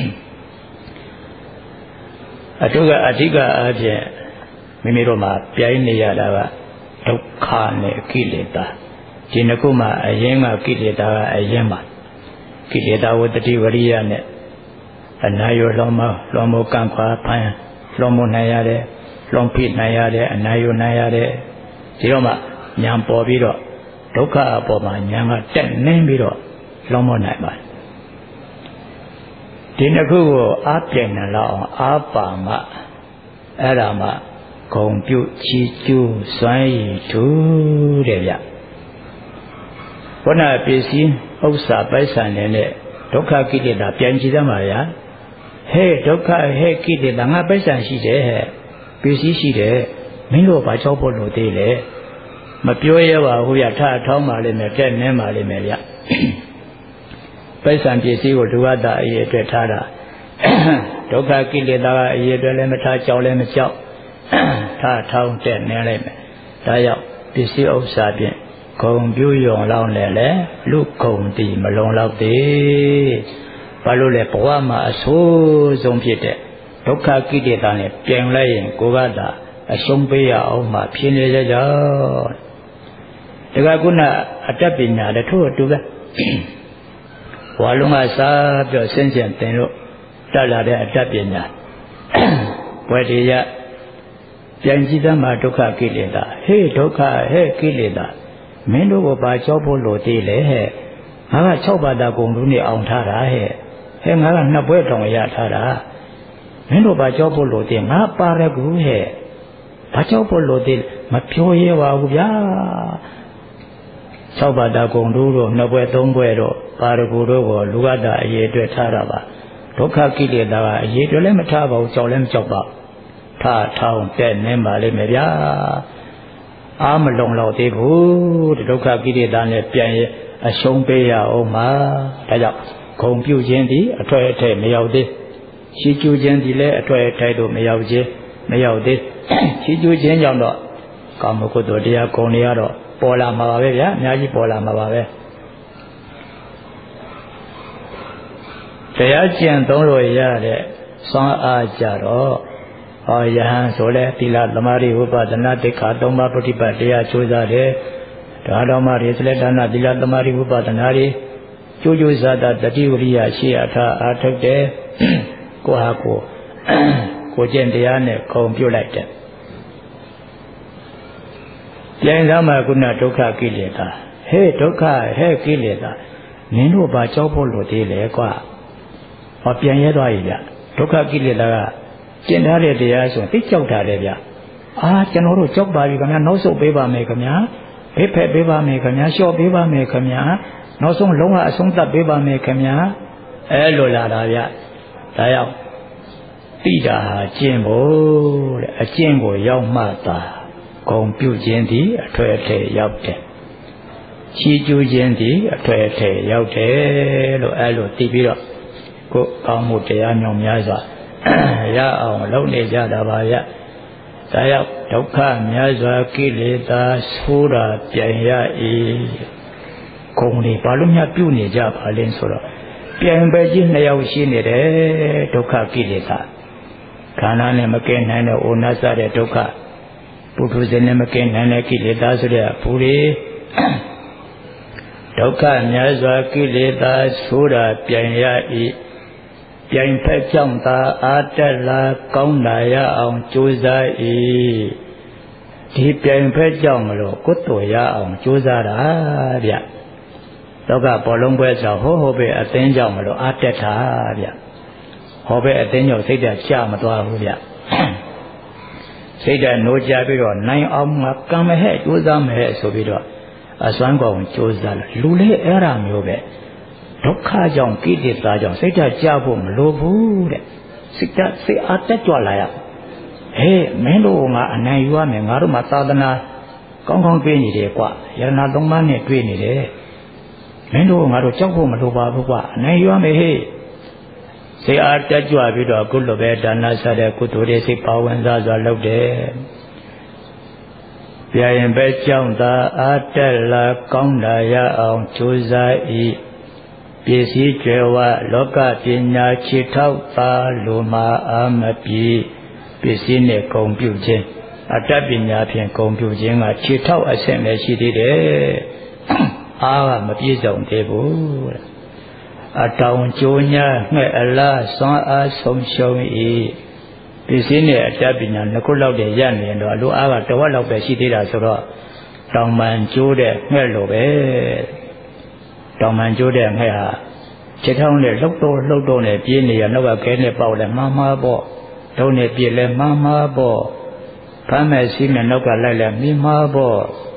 အထုကအဓိကအဖြစ်မိမိတို့မှာပြိုင်နေရတာကဒုက္ခနဲ့ကိလေသာဒီနှစ်ခုမှာအရင်ကကိလေသာကအရင်ပါကိလေသာဝတ္တိဝရိယနဲ့အနာယောလွန်မောကံခွာဖန်လွန်မောနိုင်ရတယ်လွန်ဖိနိုင်ရတယ်အနာယောနိုင်ရတယ်ဒီတော့မှဉာဏ်ပေါ်ပြီးတော့ဒုက္ခအပေါ်မှာဉာဏ်ကတက်နှင်းပြီးတော့လွန်မောနိုင်ပါတယ်ဒီနှစ်ခုကိုအားပြိုင်နေလောက်အောင်အားပါမှအဲ့ဒါမှဂုဏ်ပြုချီးကျူးစွမ်းရည်ထူးတဲ့ဗျဘုရားပစ္စည်းဥစ္စာပိုက်ဆံနဲ့ဒုက္ခကိလေသာပြန်ကြည့်သမှာဗျာဟဲ့ဒုက္ခဟဲ့ကိလေသာငါပိုက်ဆံရှိတယ်ဟဲ့ပစ္စည်းရှိတယ်မင်းတို့ဘာကြောက်ဖို့လို့သေးလဲမပြောရပါဘူးဗျထထောင်းပါလိမ့်မယ်တက်နှင်းပါလိမ့်မယ်ဗျပိုက်ဆံပစ္စည်းကိုလူဝတ္တအရေးအတွက်ထားတာဒုက္ခကိလေသာကအရေးအတွက်လည်းမထားကြောက်လည်းမကြောက်ထထောင်းတက်နှင်းလိုက်မယ်ဒါကြောင့်ပစ္စည်းဥစ္စာဖြင့်ဂုံပြုယုံလောက်နဲ့လေလူဂုံတီမလုံလောက်သေးဘာလို့လဲဘဝမှာအဆိုးဆုံးဖြစ်တဲ့ဒုက္ခကိလေသာနဲ့ပြင်လိုက်ရင်ကိုယ်ကသာအရှုံးပေးရအောင်မှဖြစ်နေကြကြောင်းဒါကခုနအတ္တပညာလည်းထို့အတူပဲဝဘွာလုံးကစားပြီးဆင်းဆင်းတင်လို့တက်လာတဲ့အတ္တပညာဘွယ်တရားပြန်ကြည့်သမှာဒုက္ခကိလေသာဟေးဒုက္ခဟဲ့ကိလေသာမင်းတို့ကဘာကြောက်ဖို့လို့သေးလဲဟဲ့ငါက6ပါးသာဂုဏ်လူနဲ့အောင်ထားတာဟဲ့ငါက2ဘွဲတောင်ရထားတာမင်းတို့ဘာကြောက်ဖို့လို့သေးငါပါရကူဟဲ့ဘာကြောက်ဖို့လို့သေးမပြောရဲပါဘူးဗျာ6ပါးသာဂုဏ်လူတို့2ဘွဲ3ဘွဲတို့ပါရကူတို့ကိုလူကတာအရေးအတွက်ထားတာပါဒုက္ခကိလေသာကအရေးအတွက်လည်းမထားပါဘူးကြောက်လည်းမကြောက်ပါထားထောင်းတဲ့နေပါလိမ့်မယ်ဗျာအာမလုံလောက်သေးဘူးဒုက္ခကိလေသာနဲ့ပြန်ရအရှုံးပေးရအောင်ပါဒါကြောင့်ဂုံပြုခြင်းသည်အထွတ်အထိပ်မရောက်သေးရှိကျူးခြင်းသည်လည်းအထွတ်အထိပ်တို့မရောက်သေးရှိကျူးခြင်းကြောင့်တော့ကာမဂုဏ်တို့တရားဂုံတွေကတော့ပေါ်လာမှာပါပဲဗျာအများကြီးပေါ်လာမှာပါပဲတရားကျင့်သုံးလို့ရတဲ့စွမ်းအားကြတော့ယဟန်ဆိုလဲသီလသမာဓိဝိပဿနာတိခါ၃ပါးပฏิပတ်တရားကျိုးစားတယ်ဒါတော်မှရေစလက်ဒါနသီလသမာဓိဝိပဿနာတွေကျိုးကျိုးစားတာတတိဝရိယရှိအထာအားထုတ်တယ်ကိုဟာကိုကျင့်တရားနဲ့ခုံပြုတ်လိုက်တယ်ပြန်သားမှာခုနဒုက္ခကိလေသာဟဲ့ဒုက္ခဟဲ့ကိလေသာနင်တို့ဘာကြောက်ဖို့လို့သေးလဲကွာပြန်ရဲသွားပြီဗျဒုက္ခကိလေသာကကျင့်ထားတဲ့တရားဆိုသိကြောက်တာလေဗျကျွန်တော်တို့ကြောက်ပါပြီခင်ဗျာနောက်ဆုတ်ပေးပါမယ်ခင်ဗျာဖိဖက်ပေးပါမယ်ခင်ဗျာလျှော့ပေးပါမယ်ခင်ဗျာနောက်ဆုံးလုံးဝအဆုံးသတ်ပေးပါမယ်ခင်ဗျာလိုလာတာဗျဒါရောက်သိတာဟာကျင့်ဖို့တဲ့အကျင့်ကိုရောက်မှသာဂုံပြုခြင်းသည်အထွတ်အထိပ်ရောက်တယ်ချီးကျူးခြင်းသည်အထွတ်အထိပ်ရောက်တယ်လို့လိုသိပြီးတော့ကိုယ်ကောင်းမှုတရားမြောင်များစွာရအောင်လုပ်နေကြတာပါဗျဒါရောက်ဒုက္ခများစွာကိလေသာဆိုးတာပြန်ရ၏ဂုံတွေဘာလို့များပြုနေကြပါလဲဆိုတော့ပြန်ပဲကြီး2ယောက်ရှိနေတယ်ဒုက္ခကိလေသာခန္ဓာနဲ့မကင်းနိုင်တဲ့ဩနာစတဲ့ဒုက္ခပုထုဇဉ်နဲ့မကင်းနိုင်တဲ့ကိလေသာဆိုတဲ့ဘူတွေဒုက္ခများစွာကိလေသာဆိုးတာပြန်ရ၏ပြိုင်ဖက်ကြောင့်သာအာတက်လာကောင်းလာရအောင်ကြိုးစား၏ဒီပြိုင်ဖက်ကြောင့်မလို့ကိုယ်တော်ရအောင်ကြိုးစားတာဗျလောကဘောလုံးပွဲဆိုဟိုပဲအသင်းကြောင့်မလို့အာတက်တာဗျဟောပဲအသင်းကြောင့်စိတ်ဓာတ်ကျမသွားဘူးဗျစိတ်ဓာတ်နိုးကြပြီးတော့နိုင်အောင်ငါကံမဟဲ့ကြိုးစားမဟဲ့ဆိုပြီးတော့အစွမ်းကောင်ကြိုးစားလူလေးအဲ့ဒါမျိုးပဲဒုက္ခကြောင့်ကိလေသာကြောင့်စိတ်ဓာတ်ကြဖို့မလိုဘူးတဲ့စိတ်အားတက်ကြွလာရမင်းတို့ငါအနိုင်ယူရမယ်ငါတို့မှာသာသနာကောင်းကောင်းတွေ့နေတယ်ကွယရဏသုံးပါးနဲ့တွေ့နေတယ်မင်းတို့ငါတို့ကြောက်ဖို့မလိုပါဘူးကွအနိုင်ယူရမယ်စိတ်အားတက်ကြွပြီးတော့ကုလိုပဲဒါနစတဲ့ကုသိုလ်တွေစိတ်ပါဝင်စားစွာလုပ်တယ်ပြရင်ပဲကြောင့်သာအားတက်လာကောင်းလာရအောင်ကြိုးစား၏ပစ္စည်းကျွယ်ဝလောကပညာခြေထောက်သာလိုမှာအာမပြေပစ္စည်းနဲ့ဂုံပြုခြင်းအတ္တပညာဖြင့်ဂုံပြုခြင်းကခြေထောက်အဆင့်ပဲရှိသေးတယ်အားကမပြည့်စုံသေးဘူးအတောင်ကျိုးညာငှဲ့အလားစွမ်းအားဆုံးရှုံး၏ပစ္စည်းနဲ့အတ္တပညာနှစ်ခုလောက်တည်းရနေရင်တော့အလိုအားကတဝက်လောက်ပဲရှိသေးတာဆိုတော့တောင်ပန်ကျိုးတဲ့ငှဲ့လိုပဲတောင်ပန်ကျိုးတဲ့ငှဲ့ဟာခြေထောက်နဲ့လှုပ်တော့နဲ့ပြေးနေရနောက်ကခဲနဲ့ပေါက်လဲမှားမှားပေါ့ထုံးနဲ့ပြေးလဲမှားမှားပေါ့ဖမ်းမဲ့စီးမဲ့နောက်ကလိုက်လဲမြင်မှားပေါ့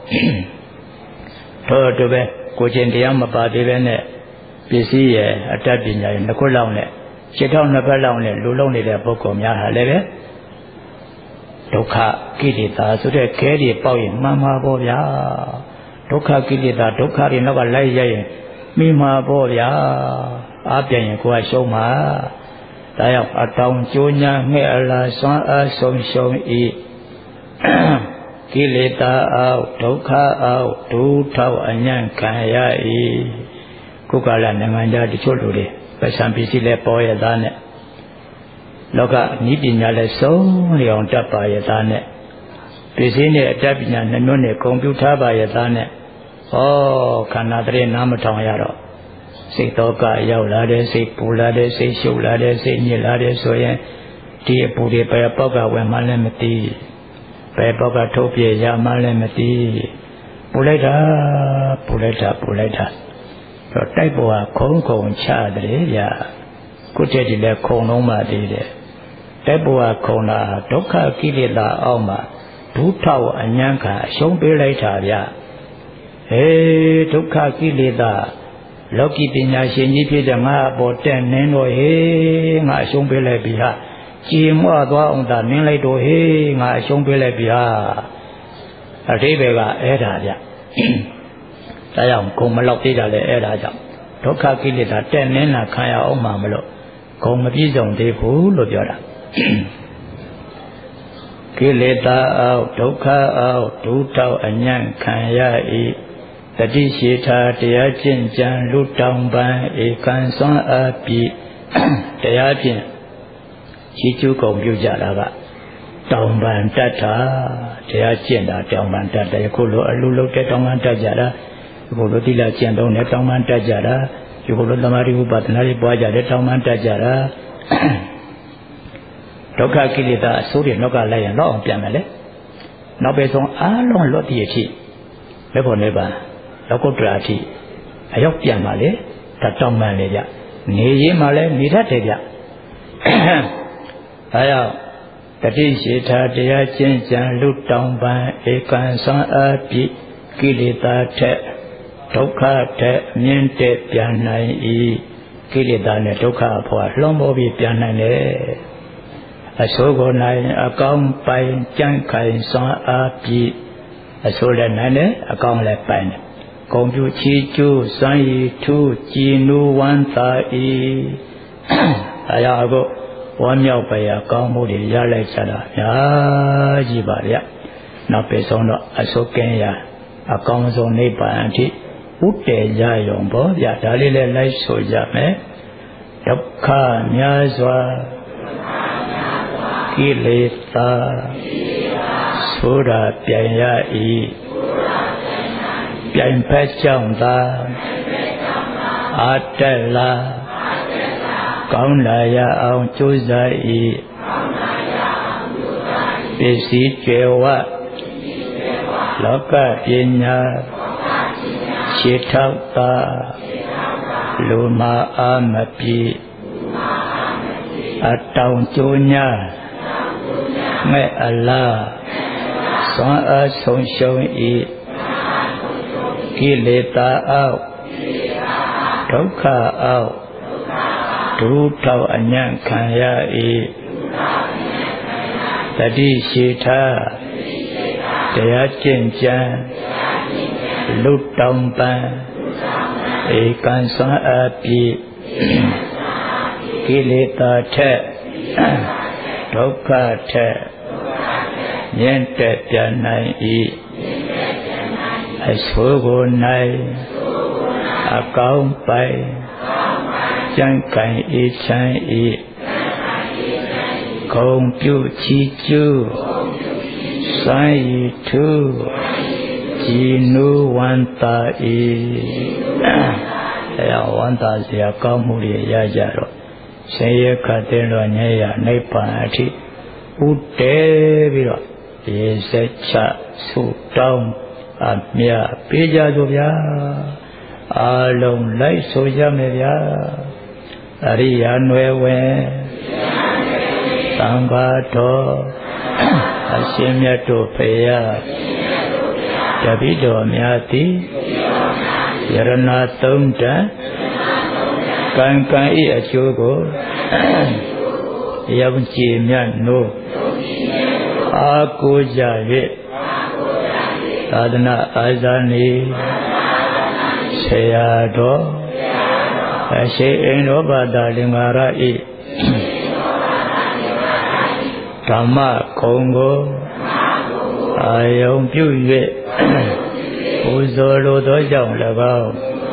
တော့တူပဲကိုချင်းတရားမပါသေးပဲနဲ့ပစ္စည်းရဲ့အတ္တပညာရဲ့နှစ်ခုလောက်နဲ့ခြေထောက်နှစ်ဖက်လောက်နဲ့လူလုံးနေတဲ့ပုဂ္ဂိုလ်များဟာလည်းပဲဒုက္ခကိလေသာဆိုတဲ့ခဲတွေပေါက်ရင်မှားမှားပေါ့ဗျာဒုက္ခကိလေသာဒုက္ခတွေနောက်ကလိုက်ရရင်မိမှာပေါ့ဗျာအားပြန်ရင်ကိုယ်ကရှုံးမှာဒါကြောင့်အတောင်ကျိုးညာငှဲ့အလားစွမ်းအားဆုံးရှုံး၏ကိလေသာအောက်ဒုက္ခအောက်ဒုထောက်အညံ့ခံရ၏ကုက္ကလနိုင်ငံသားတချို့လူတွေပဋ္ဌာန်းပစ္စည်းလဲပေါ်ရသားနဲ့လောကဤပညာလဲဆုံးလျောင်တတ်ပါရသားနဲ့ပစ္စည်းနဲ့အတ္တပညာနှမျိုးနဲ့ကွန်ပျူတာပါရသားနဲ့ခန္ဓာတည်းနားမထောင်ရတော့စိတ်တော့ကရောက်လာတဲ့စိတ်ပူလာတဲ့စိတ်ရှုပ်လာတဲ့စိတ်ညစ်လာတဲ့ဆိုရင်ဒီအပူတွေဘယ်ပေါက်ကဝင်မှလည်းမသိဘယ်ပေါက်ကထုတ်ပြရမှလည်းမသိပူလိုက်တာတော့တိုက်ပေါ်ကခုံခုံချတယ်ဗျာခုတည်းဒီလည်းခုံလုံးမှသေးတယ်တိုက်ပေါ်ကခုံတာဒုက္ခကိလေသာအောက်မှာဒုထောက်အញ្ញံခါအရှုံးပေးလိုက်တာဗျာဒုက္ခကိလေသာလောကီပညာရှင်ကြီးဖြစ်တဲ့ငါအပေါ်တက်နင်းတော့ငါအရှုံးပေးလိုက်ပြီဟာကြည်မွသွားအောင်သာနင်းလိုက်တော့ငါအရှုံးပေးလိုက်ပြီဟာအတိဘယ်ကအဲ့ဒါဗျဒါကြောင့်ဂုံမလောက်သေးတာလေအဲ့ဒါကြောင့်ဒုက္ခကိလေသာတက်နင်းတာခံရအောင်မှာမလို့ဂုံမပြည့်စုံသေးဘူးလို့ပြောတာကိလေသာအောက်ဒုက္ခအောက်ဒုထောက်အញ្ញံခံရ၏တတိရှိထာတရားကျင့်ကြံလူတောင်ပန်ဧကံစွမ်းအားဖြင့်တရားဖြင့်ရှိကျူးကုန်ပြုကြတာကတောင်ပန်တတ်တာတရားကျင့်တာတောင်ပန်တတ်တယ်ခုလိုအလူလုံးတဲ့တောင်ပန်တတ်ကြတာခုလိုသီလကျင့်သုံးတဲ့တောင်ပန်တတ်ကြတာခုလိုသမာဓိဥပဒနာတွေပွားကြတဲ့တောင်ပန်တတ်ကြတာဒုက္ခကိလေသာအဆိုးတွေနောက်ကလိုက်ရင်တော့အောင်ပြန်မယ်လေနောက်ပဲဆုံးအားလုံးလွတ်တည်အထိမေဖို့နေပါလောကုတ္တရာအထိအရောက်ပြန်ပါလေဒါတောင်းပန်လေကြနေရင်မှလည်းနေတတ်တယ်ကြဒါကြောင့်တတိရှိထာတရားကျင့်ကြံလူတောင်းပန်ဧကံစွမ်းအားဖြင့်ကိလေသာထက်ဒုက္ခထက်မြင့်တဲ့ပြန်နိုင်၏ကိလေသာနဲ့ဒုက္ခအဖို့လွန်ပေါ်ပြီးပြန်နိုင်တယ်အဆိုးကိုနိုင်အကောင်းပိုင်ကြံ့ခိုင်စွမ်းအားဖြင့်အဆိုးလည်းနိုင်တယ်အကောင်းလည်းပိုင်တယ်ဂုံပြုချီကျိုးစွမ်းရည်ထူးကြည်နူးဝမ်းသာ၏အဲဒါအခုဝမ်းမြောက်ပရာကောင်းမှုတွေရလိုက်ကြတာများကြီးပါဗျနောက်ပြေဆုံးတော့အဆိုးကင်းရာအကောင်းဆုံးနိဗ္ဗာန်အထိဥတည်ကြရုံပေါ့ဗျဒါလေးလည်းလိုက်ဆိုကြမယ်ဒုက္ခများစွာကိလေသာဆိုတာပြန်ရ၏ပြိုင်ဖက်ကြောင့်သာအာတက်လာကောင်းလာရအောင်ကြိုးစား၏ပစ္စည်းကျေဝလောကပညာခြေထောက်သာလူမအားမပြေအတောင်ကျိုးညာမဲ့အလားစွမ်းအားဆုံးရှုံး၏ကိလေသာအောက်ဒုက္ခအောက်ဒုထောက်အញ្ញံခံရ၏တတိရှိထာတရားကျင့်ကြံလူတောင်ပန်ဧကံစွမ်းအားဖြင့်ကိလေသာထက်ဒုက္ခထက်မြင့်တက်ပြန်နိုင်၏အဆိုးကိုနိုင်အကောင်းပိုင်ကြံ့ခိုင်အေးချမ်း၏ဂုံပြုချီကျူးစွမ်းရည်ထူးကြည်နူးဝမ်းသာ၏အဲဝမ်းသာစရာကောင်းမှုတွေရကြတော့ဆင်းရဲခတ်တဲ့တော့ညရနိဗ္ဗာန်အထိဥတည်ပြီးတော့ရေစက်ချဆုတောင်းအမြတ်ပေးကြစို့ဗျာအာလုံးလိုက်ဆိုကြမယ်ဗျာအရိယာနွယ်ဝင်သံဃာတော်အရှင်မြတ်တို့ဖေယတပိတော်များသည်ယရဏသုံးတန်ကံကံဤအကျိုးကိုယုံကြည်မြတ်နို့အာကိုကြ၍သာသနာအာဇာနည်ဆရာတော်အရှိအိန္ဒြဘာဒလင်္ကာရဤဓမ္မခုံကိုအာယုံပြု၍ပူဇော်လိုသောကြောင့်၎င်း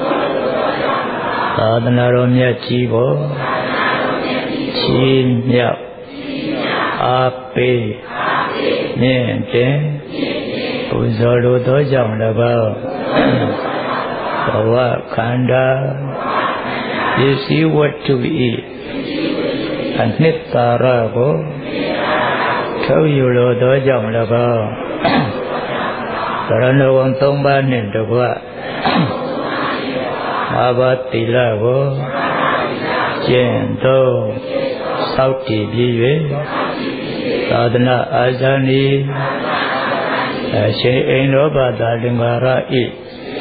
သာသနာတော်မြတ်ကြီးကိုချီးမြှောက်အားပေးမြင့်တင်ပူဇော်လိုသောကြောင့်၎င်းဘဝခန္ဓာပစ္စည်းဝတ္ထုဤအနှစ်သာရကိုထုတ်ယူလိုသောကြောင့်၎င်းသရဏဂုံ၃ပါးနှင့်တကွ၅ပါးသီလကိုကျင့်သုံးဆောက်တည်ပြီး၍သာသနာအာဇာနည်အရှင်အိန္ဒြောပတာလင်္ကာရဤ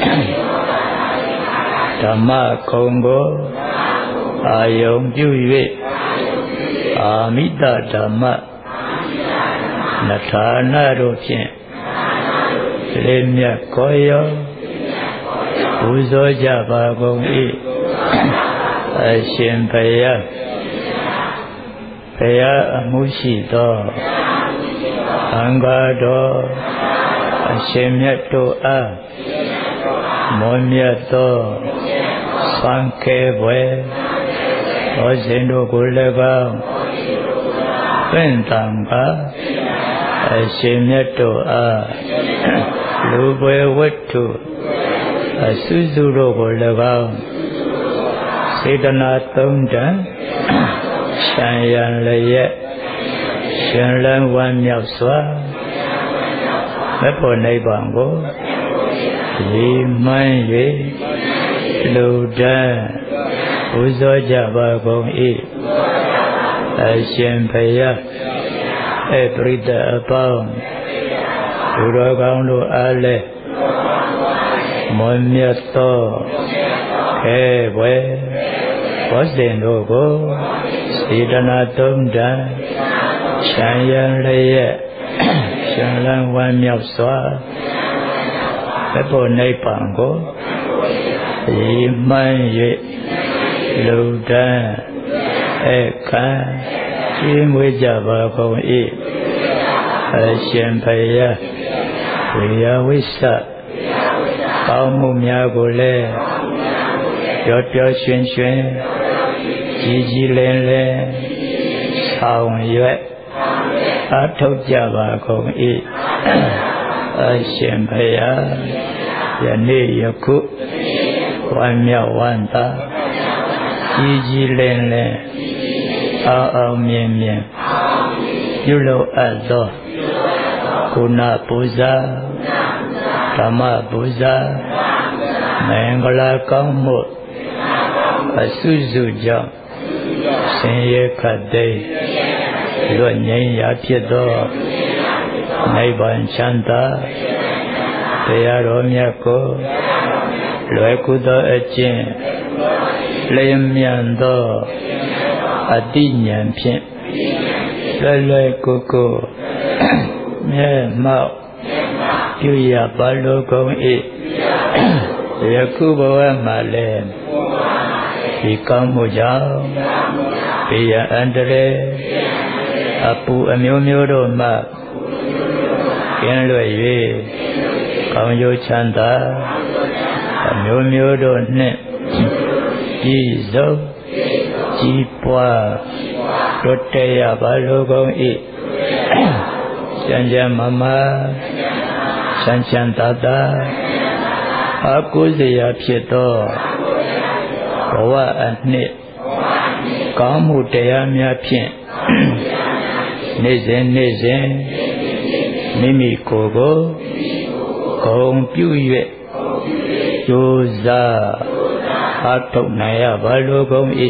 ဓမ္မခုံကိုအာယုံပြု၍အာမိတဓမ္မနထာနာတို့ဖြင့်လေးမြတ်ကိုရောပူဇော်ကြပါကုန်၏အရှင်ဘုရားဘုရားအမှုရှိသောအံဃာတော်အရှင်မြတ်တို့အားမောမြတ်သောသံဃေဘွယ်သောရှင်တို့ကိုလည်းကောင်းပင့်တံကအရှင်မြတ်တို့အားလူပွဲဝတ္ထုအစုစုတို့ကိုလည်းကောင်းစေတနာသုံးတန်ရှံရန်လည်းရှင်လန်းဝမ်းမြောက်စွာမဖို့နိဗ္ဗာန်ကိုဒီမှန်း၍လူတန်းပူဇော်ကြပါကုန်၏အရှင်ဘုရားပရိသတ်အပေါင်းသူတော်ကောင်းတို့အားလည်းမောမြတ်သောခဲဘွယ်ဘောဇင်တို့ကိုစေတနာသုံးတန်ချမ်းရန်လည်းရှင်လန်းဝမ်းမြောက်စွာဘုဖို့နိဗ္ဗာန်ကိုဒီမှန်း၍လူတန်းအခါကျွေးမွေးကြပါကုန်၏အရှင်ဘုရားဝိယဝိစ္စကောင်းမှုများကိုလည်းပျော်ပျော်ရွှင်ရွှင်ကြည်ကြည်လင်လင်ဆောင်ရွက်အားထုတ်ကြပါကုန်၏အရှင်ဘုရားယနေ့ယခုဝမ်းမြောက်ဝမ်းသာကြည်ကြည်လင်လင်အောင်မြင်မြင်ပြုလုပ်အပ်သောကုဏပူဇာဓမ္မပူဇာမင်္ဂလာကောင်းမှုအစုစုကြောင့်ဆင်းရဲခတ်သိမ်းလွတ်ငြိမ်းရာဖြစ်သောနိဗ္ဗာန်ချမ်းသာတရားတော်မြတ်ကိုလွယ်ကူသောအကျင့်လျင်မြန်သောအတိဉာဏ်ဖြင့်လွယ်လွယ်ကူကူမြတ်မောက်ပြုရပါလိုကုန်၏ယခုဘဝမှာလည်းဒီကောင်းမှုကြောင့်ဘေးရန်အန္တရာယ်အပူအမျိုးမျိုးတို့မှကျင်းလွတ်၍ကောင်းကျိုးချမ်းသာအမျိုးမျိုးတို့နှင့်ကြည်စုံကြီးပွားတိုးတက်ရပါလိုကုန်၏ကျမ်းကျမ်းမာမာချမ်းချမ်းသာသာအကုသရာဖြစ်သောဘဝအနှစ်ကောင်းမှုတရားများဖြင့်နေ့စဉ်နေ့စဉ်မိမိကိုယ်ကိုဂုဏ်ပြု၍ကြိုးစားအားထုတ်နိုင်ရပါလိုကုန်၏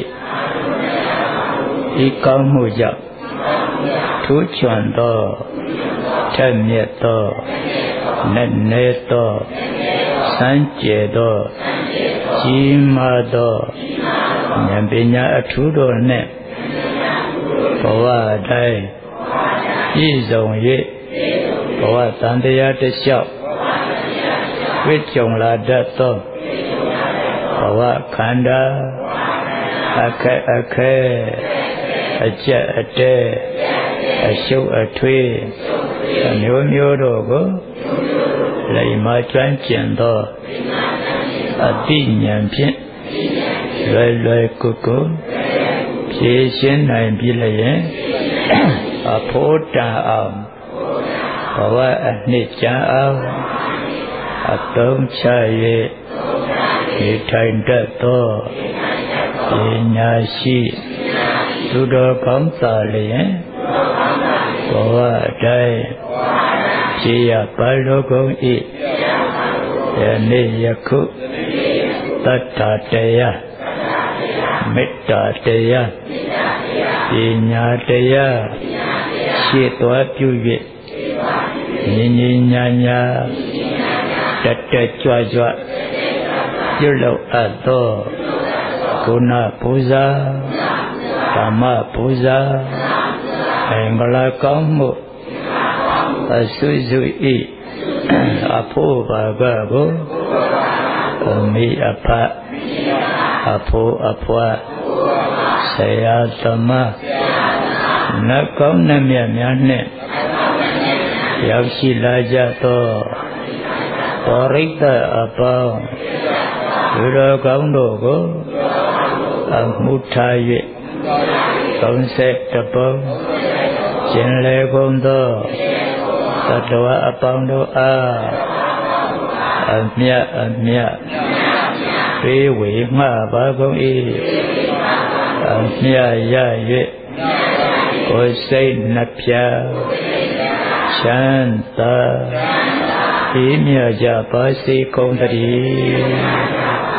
ဤကောင်းမှုကြောင့်ထူးချွန်သောထက်မြက်သောနက်နဲသောစံကြယ်သောကြီးမားသောဉာဏ်ပညာအထူးတို့နှင့်ဘဝတိုင်းပြည့်စုံ၍ဘဝတန်တရားတစ်လျှောက်ဝိကြုံလာတတ်သောဘဝခန္ဓာအခက်အခဲအကျက်အတဲအရှုပ်အထွေးအမျိုးမျိုးတို့ကိုလိမ္မာကျွမ်းကျင်သောအတိဉာဏ်ဖြင့်လွယ်လွယ်ကူကူဖြေရှင်းနိုင်ပြီလျင်အဖို့တန်အောင်ဘဝအနှစ်ချမ်းအောင်အသုံးချ၍နေထိုင်တတ်သောညာရှိသူတော်ကောင်းသာလျင်ဘဝတိုင်းခြေရပါလို့ကုန်၏ယနေ့ယခုတတ္တတရားမေတ္တာတရားပညာတရားရှေ့သွားပြု၍ညီညီညာညာတက်တက်ကြွကြွပြုလုပ်အပ်သောကုဏပူဇာဓမ္မပူဇာအင်္ဂလာကောင်းမှုအစွိစွိအဖို့ဘာကကိုအမိအဖအဖို့အဖွားဆရာသမနတ်ကောင်းနှမြတ်များနှင့်ရောက်ရှိလာကြသောပရိသတ်အပေါင်းသူတော်ကောင်းတို့ကိုအမှုထား၍31ပုံကျင်လေကုန်သောသတ္တဝါအပေါင်းတို့အားအမြတ်ပေးဝေငှပါကုန်၏အမြတ်ရ၍ကိုယ်စိတ်နှပြချမ်းသာဤမြတ်ကြပါစေကုန်သတည်း